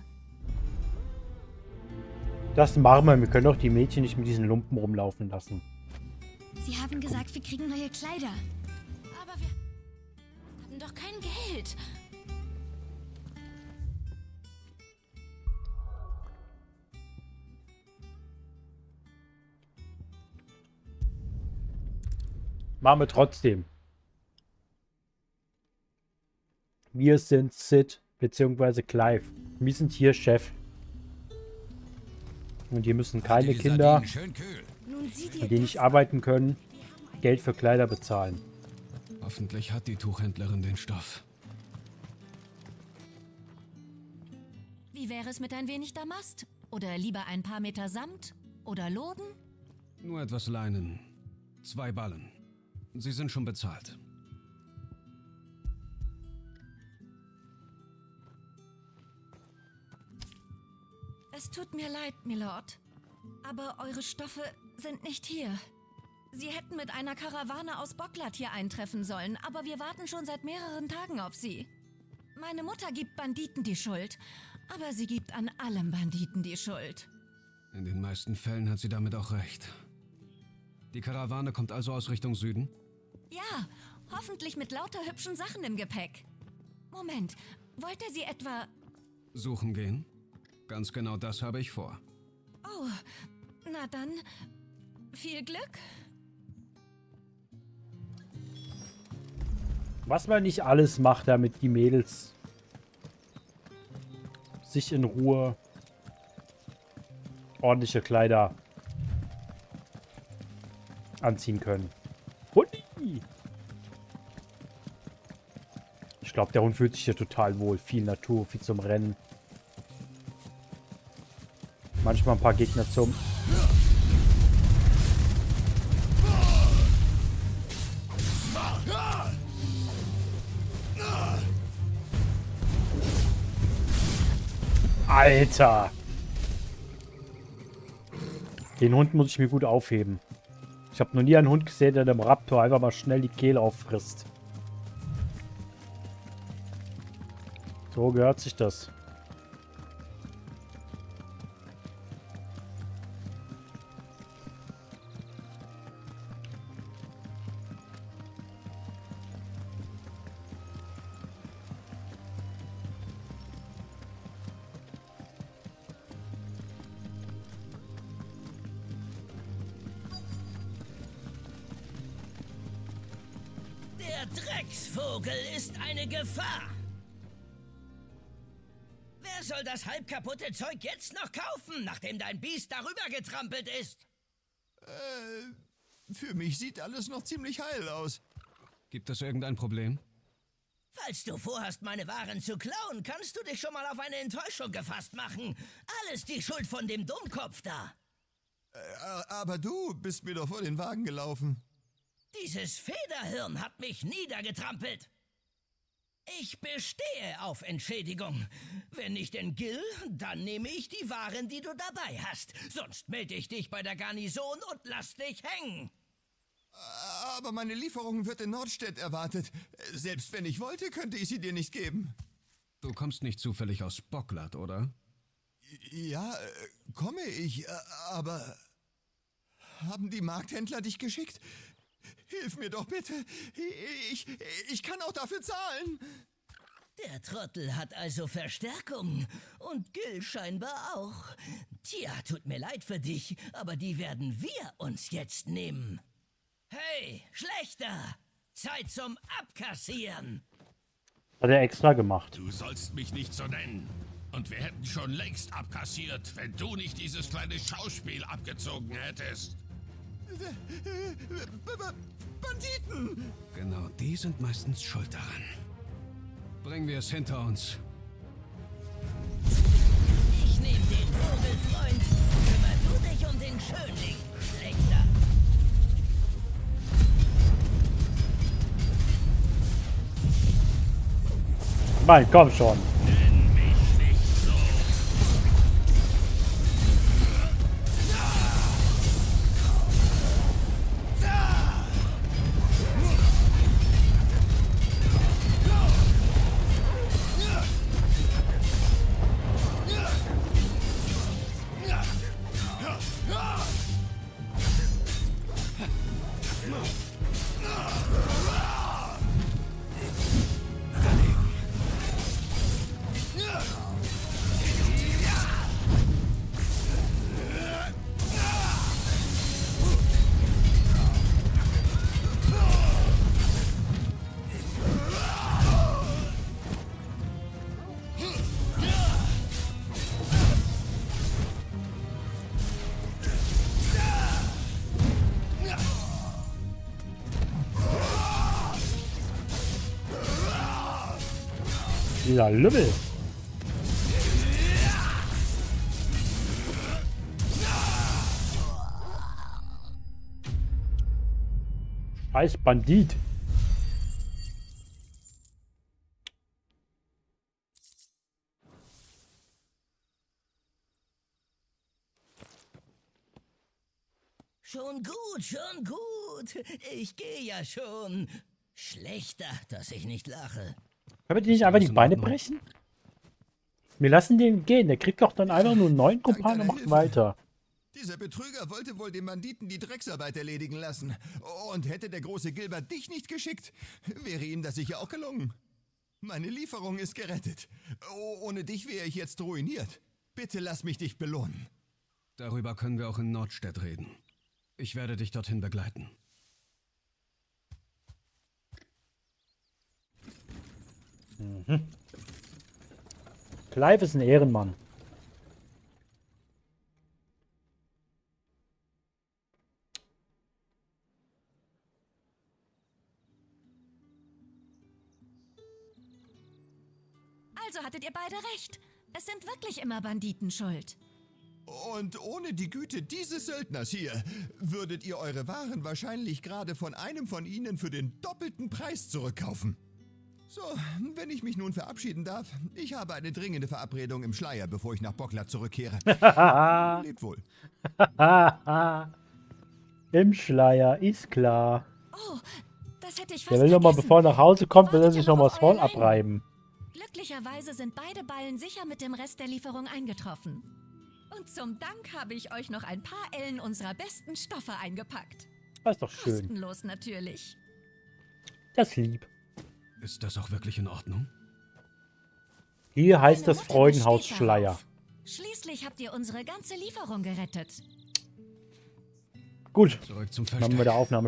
Das machen wir. Wir können doch die Mädchen nicht mit diesen Lumpen rumlaufen lassen. Sie haben gesagt, wir kriegen neue Kleider. Aber wir haben doch kein Geld. Machen wir trotzdem. Wir sind Sid bzw. Clive. Wir sind hier Chef. Und hier müssen keine Kinder, die nicht arbeiten können, Geld für Kleider bezahlen. Hoffentlich hat die Tuchhändlerin den Stoff. Wie wäre es mit ein wenig Damast? Oder lieber ein paar Meter Samt? Oder Loden? Nur etwas Leinen. 2 Ballen. Sie sind schon bezahlt. Es tut mir leid, Milord. Aber eure Stoffe sind nicht hier. Sie hätten mit einer Karawane aus Boklat hier eintreffen sollen, aber wir warten schon seit mehreren Tagen auf sie. Meine Mutter gibt Banditen die Schuld, aber sie gibt an allem Banditen die Schuld. In den meisten Fällen hat sie damit auch recht. Die Karawane kommt also aus Richtung Süden? Ja, hoffentlich mit lauter hübschen Sachen im Gepäck. Moment, wollt ihr sie etwa... Suchen gehen? Ganz genau das habe ich vor. Oh, na dann, viel Glück. Was man nicht alles macht, damit die Mädels sich in Ruhe ordentliche Kleider anziehen können. Hundi! Ich glaube, der Hund fühlt sich hier total wohl. Viel Natur, viel zum Rennen. Manchmal ein paar Gegner zum... Alter! Den Hund muss ich mir gut aufheben. Ich habe noch nie einen Hund gesehen, der dem Raptor einfach mal schnell die Kehle auffrisst. So gehört sich das. Der Drecksvogel ist eine Gefahr. Wer soll das halbkaputte Zeug jetzt noch kaufen, nachdem dein Biest darüber getrampelt ist? Für mich sieht alles noch ziemlich heil aus. Gibt es irgendein Problem? Falls du vorhast, meine Waren zu klauen, kannst du dich schon mal auf eine Enttäuschung gefasst machen. Alles die Schuld von dem Dummkopf da. Aber du bist mir doch vor den Wagen gelaufen. Dieses Federhirn hat mich niedergetrampelt. Ich bestehe auf Entschädigung. Wenn nicht in Gil, dann nehme ich die Waren, die du dabei hast. Sonst melde ich dich bei der Garnison und lass dich hängen. Aber meine Lieferung wird in Nordstedt erwartet. Selbst wenn ich wollte, könnte ich sie dir nicht geben. Du kommst nicht zufällig aus Boklat, oder? Ja, komme ich, aber... Haben die Markthändler dich geschickt? Hilf mir doch bitte. Ich kann auch dafür zahlen. Der Trottel hat also Verstärkung. Und Gil scheinbar auch. Tja, tut mir leid für dich, aber die werden wir uns jetzt nehmen. Hey, Schlechter! Zeit zum Abkassieren! Hat er extra gemacht. Du sollst mich nicht so nennen. Und wir hätten schon längst abkassiert, wenn du nicht dieses kleine Schauspiel abgezogen hättest. Banditen! Genau, die sind meistens schuld daran. Bringen wir es hinter uns. Ich nehme den Vogelfreund. Kümmer du dich um den Schönling, Schlechter. Mann, komm schon. Dieser Lümmel. Scheiß Bandit. Schon gut, schon gut. Ich gehe ja schon. Schlechter, dass ich nicht lache. Können wir die nicht einfach die Beine brechen? Wir lassen den gehen. Der kriegt doch dann einfach nur einen neuen Kumpan und macht weiter. Dieser Betrüger wollte wohl den Banditen die Drecksarbeit erledigen lassen. Und hätte der große Gilbert dich nicht geschickt, wäre ihm das sicher auch gelungen. Meine Lieferung ist gerettet. Ohne dich wäre ich jetzt ruiniert. Bitte lass mich dich belohnen. Darüber können wir auch in Nordstedt reden. Ich werde dich dorthin begleiten. Mhm. Clive ist ein Ehrenmann. Also hattet ihr beide recht. Es sind wirklich immer Banditen schuld. Und ohne die Güte dieses Söldners hier, würdet ihr eure Waren wahrscheinlich gerade von einem von ihnen für den doppelten Preis zurückkaufen. So, wenn ich mich nun verabschieden darf, ich habe eine dringende Verabredung im Schleier, bevor ich nach Bocklat zurückkehre. Lebt wohl. Im Schleier, ist klar. Oh, das hätte ich fast Der will doch mal, bevor er nach Hause kommt, will er sich noch mal das Maul abreiben. Glücklicherweise sind beide Ballen sicher mit dem Rest der Lieferung eingetroffen. Und zum Dank habe ich euch noch ein paar Ellen unserer besten Stoffe eingepackt. Das ist doch schön. Kostenlos natürlich. Das ist lieb. Ist das auch wirklich in Ordnung? Hier heißt das Freudenhaus Schleier. Schließlich habt ihr unsere ganze Lieferung gerettet. Gut, Zurück zum dann haben wir der Aufnahme.